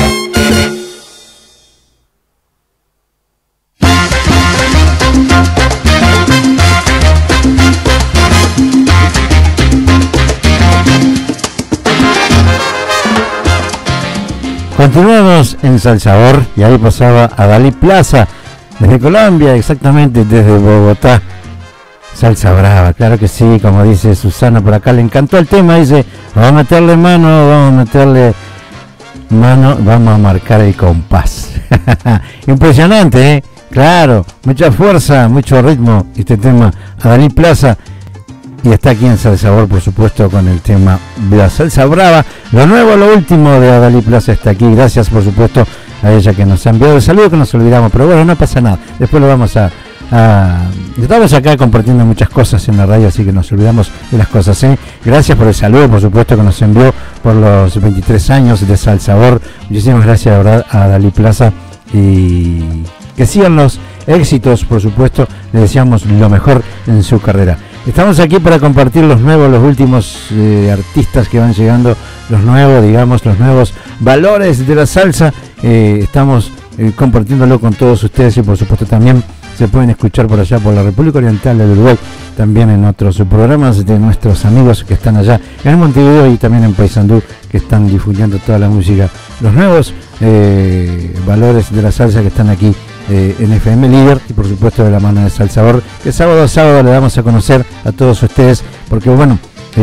Continuamos en Salsabor y ahí pasaba a Dalí Plaza desde Colombia, exactamente desde Bogotá. Salsa brava, claro que sí, como dice Susana por acá, le encantó el tema, dice, vamos a meterle mano, vamos a meterle mano, vamos a marcar el compás. Impresionante, ¿eh? Claro, mucha fuerza, mucho ritmo este tema a Dalí Plaza. Y está aquí en Salsabor, por supuesto, con el tema de la salsa brava. Lo nuevo, lo último de Dalí Plaza está aquí. Gracias, por supuesto, a ella que nos ha enviado el saludo, que nos olvidamos. Pero bueno, no pasa nada. Después lo vamos a estamos acá compartiendo muchas cosas en la radio, así que nos olvidamos de las cosas, ¿eh? Gracias por el saludo, por supuesto, que nos envió por los 23 años de Salsabor. Muchísimas gracias, de verdad, a Dalí Plaza, y que sigan los éxitos, por supuesto. Le deseamos lo mejor en su carrera. Estamos aquí para compartir los nuevos, los últimos artistas que van llegando, los nuevos valores de la salsa. Estamos compartiéndolo con todos ustedes y por supuesto también se pueden escuchar por allá por la República Oriental del Uruguay, también en otros programas de nuestros amigos que están allá en Montevideo y también en Paysandú, que están difundiendo toda la música, los nuevos valores de la salsa que están aquí en FM Líder y por supuesto de la mano de Salsabor, que sábado a sábado le damos a conocer a todos ustedes, porque bueno,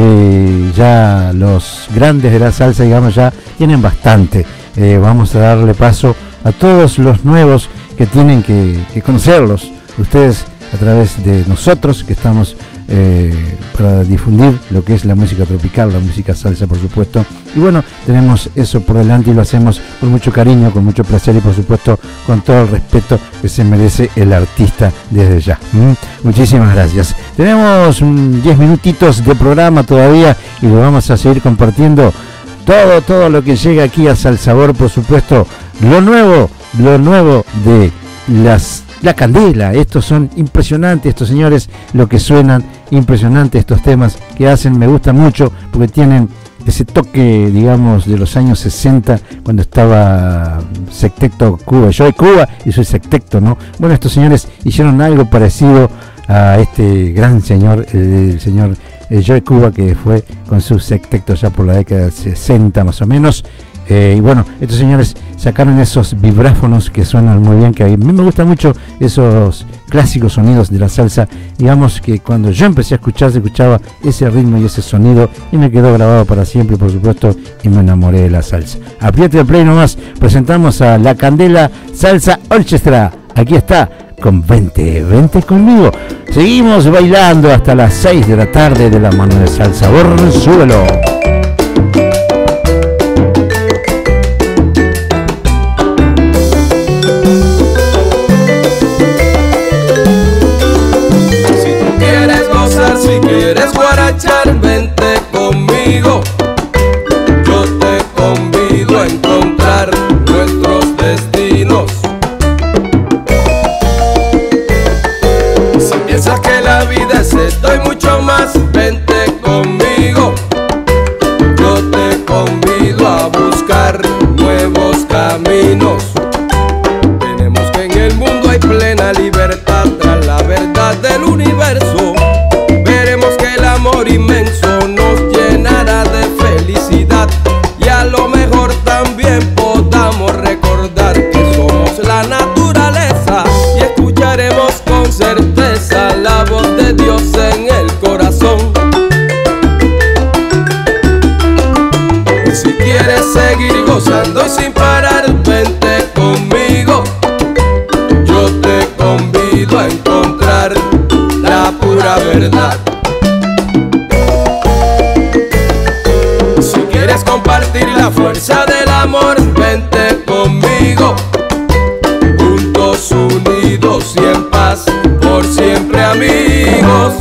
ya los grandes de la salsa, digamos, ya tienen bastante. Vamos a darle paso a todos los nuevos que tienen que conocerlos ustedes a través de nosotros, que estamos para difundir lo que es la música tropical, la música salsa, por supuesto. Y bueno, tenemos eso por delante y lo hacemos con mucho cariño, con mucho placer y por supuesto con todo el respeto que se merece el artista desde ya. Muchísimas gracias. Tenemos 10 minutitos de programa todavía y lo vamos a seguir compartiendo todo lo que llega aquí a Salsabor, por supuesto. Lo nuevo de La Candela. Estos son impresionantes, estos señores, lo que suenan, impresionantes estos temas que hacen, me gusta mucho porque tienen ese toque, digamos, de los años 60, cuando estaba Secteto Cuba, Joey Cuba y su Secteto, ¿no? Bueno, estos señores hicieron algo parecido a este gran señor, el señor Joey Cuba, que fue con su Secteto ya por la década del 60 más o menos. Y bueno, estos señores sacaron esos vibráfonos que suenan muy bien, que a mí me gustan mucho esos clásicos sonidos de la salsa. Digamos que cuando yo empecé a escuchar, se escuchaba ese ritmo y ese sonido y me quedó grabado para siempre, por supuesto, y me enamoré de la salsa. Apriete el play nomás, presentamos a La Candela Salsa Orchestra. Aquí está, con vente conmigo. Seguimos bailando hasta las 6 de la tarde de la mano de Salsabor. Súbelo. Si quieres guarachar, vente conmigo. Yo te convido a encontrar nuestros destinos. Si piensas que la vida es esto y mucho más, vente conmigo. Yo te convido a buscar nuevos caminos. Tenemos que en el mundo hay plena libertad tras la verdad del universo. Inmenso nos llenará de felicidad y a lo mejor también podamos recordar que somos la naturaleza y escucharemos con certeza la voz de Dios en el corazón. Y si quieres seguir gozando y sin parar, vente conmigo. Yo te convido a encontrar la pura verdad. Compartir la fuerza del amor, vente conmigo. Juntos, unidos y en paz, por siempre amigos.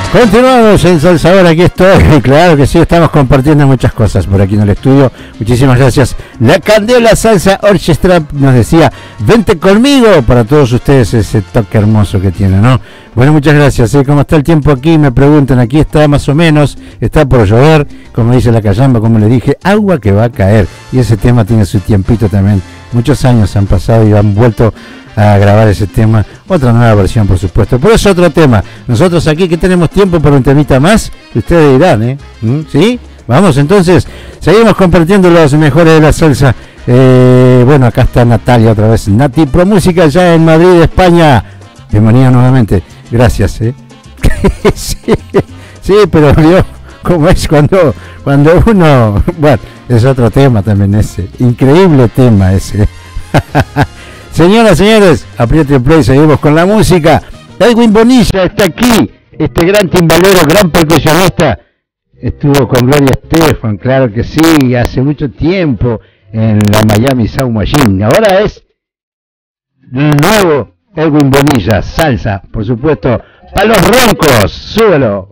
Continuamos en Salsador, aquí estoy, claro que sí, estamos compartiendo muchas cosas por aquí en el estudio, muchísimas gracias. La Candela Salsa Orchestra nos decía, vente conmigo, para todos ustedes ese toque hermoso que tiene, ¿no? Bueno, muchas gracias, ¿cómo está el tiempo aquí? Me preguntan, aquí está más o menos, está por llover, como dice la Cayamba, como le dije, agua que va a caer, y ese tema tiene su tiempito también, muchos años han pasado y han vuelto a grabar ese tema, otra nueva versión por supuesto, pero es otro tema. Nosotros aquí que tenemos tiempo para un temita más, ustedes dirán, ¿sí? Vamos entonces, seguimos compartiendo los mejores de la salsa. Bueno, acá está Natalia otra vez, Nati Pro Música ya en Madrid, España. Bienvenida nuevamente, gracias. sí, pero vio cómo es cuando uno, bueno, es otro tema también ese, increíble tema ese. Señoras, señores, apriete el play, seguimos con la música. Edwin Bonilla está aquí, este gran timbalero, gran percusionista. Estuvo con Gloria Estefan, claro que sí, hace mucho tiempo en la Miami Sound Machine. Ahora es nuevo Edwin Bonilla, salsa, por supuesto, para los roncos, súbelo.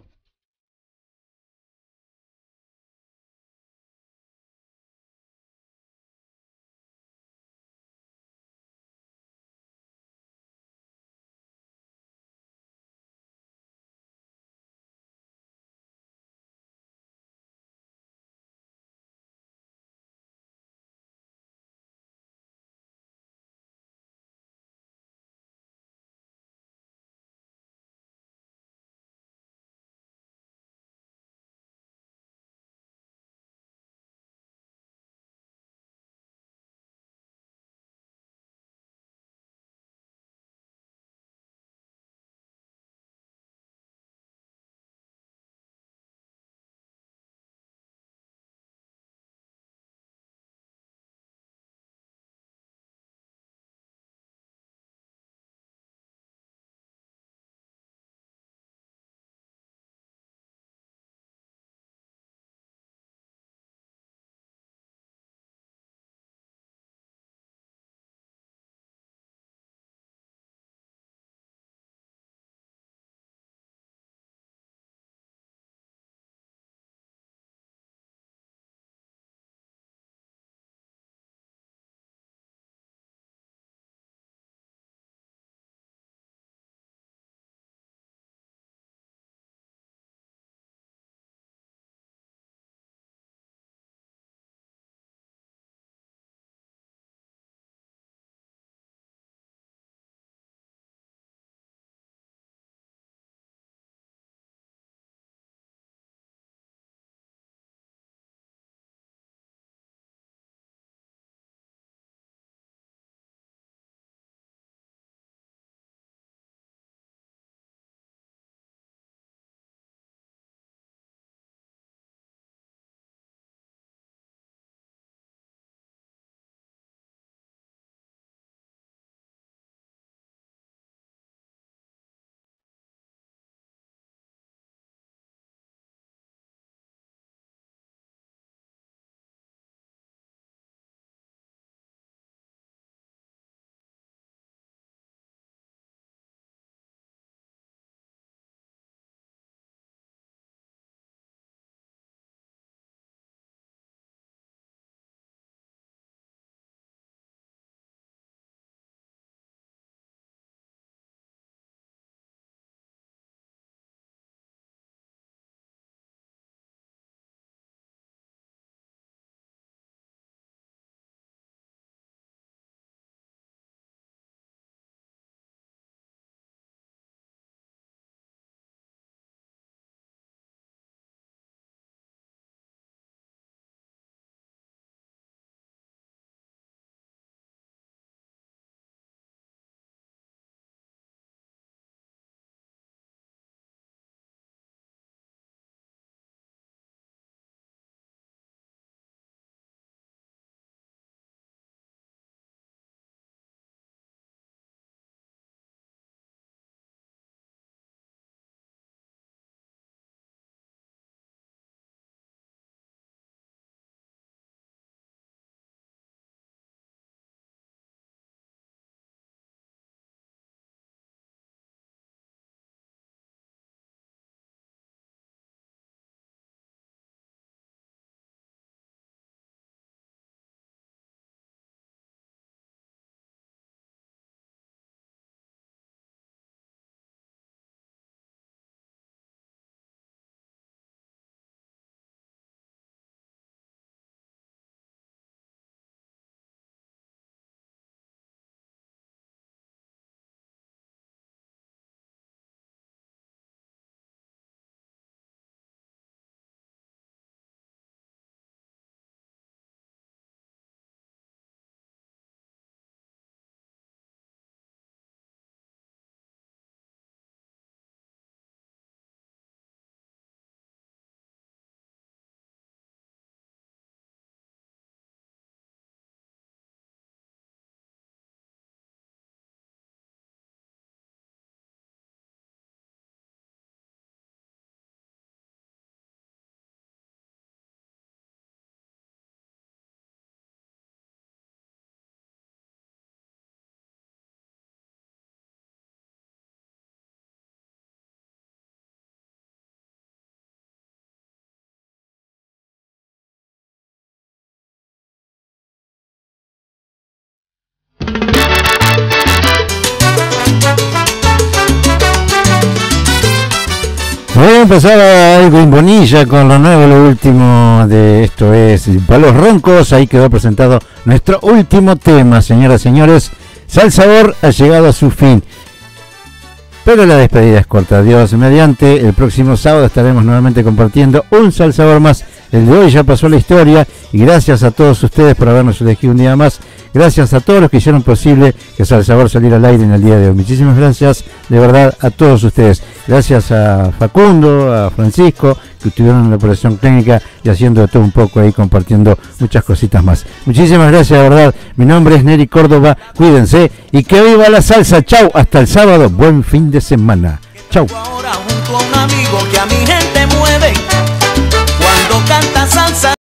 Bueno, empezaba Edwin Bonilla con lo nuevo, lo último de esto es Palos Roncos. Ahí quedó presentado nuestro último tema, señoras y señores. Salsabor ha llegado a su fin, pero la despedida es corta. Dios mediante, el próximo sábado estaremos nuevamente compartiendo un Salsabor más. El de hoy ya pasó la historia y gracias a todos ustedes por habernos elegido un día más. Gracias a todos los que hicieron posible que Salsabor saliera al aire en el día de hoy. Muchísimas gracias de verdad a todos ustedes. Gracias a Facundo, a Francisco, que estuvieron en la operación clínica y haciendo de todo un poco ahí, compartiendo muchas cositas más. Muchísimas gracias de verdad. Mi nombre es Neri Córdoba. Cuídense y que viva la salsa. Chau, hasta el sábado. Buen fin de semana. Chau. Ahora junto a un amigo que a mi gente mueve cuando canta salsa.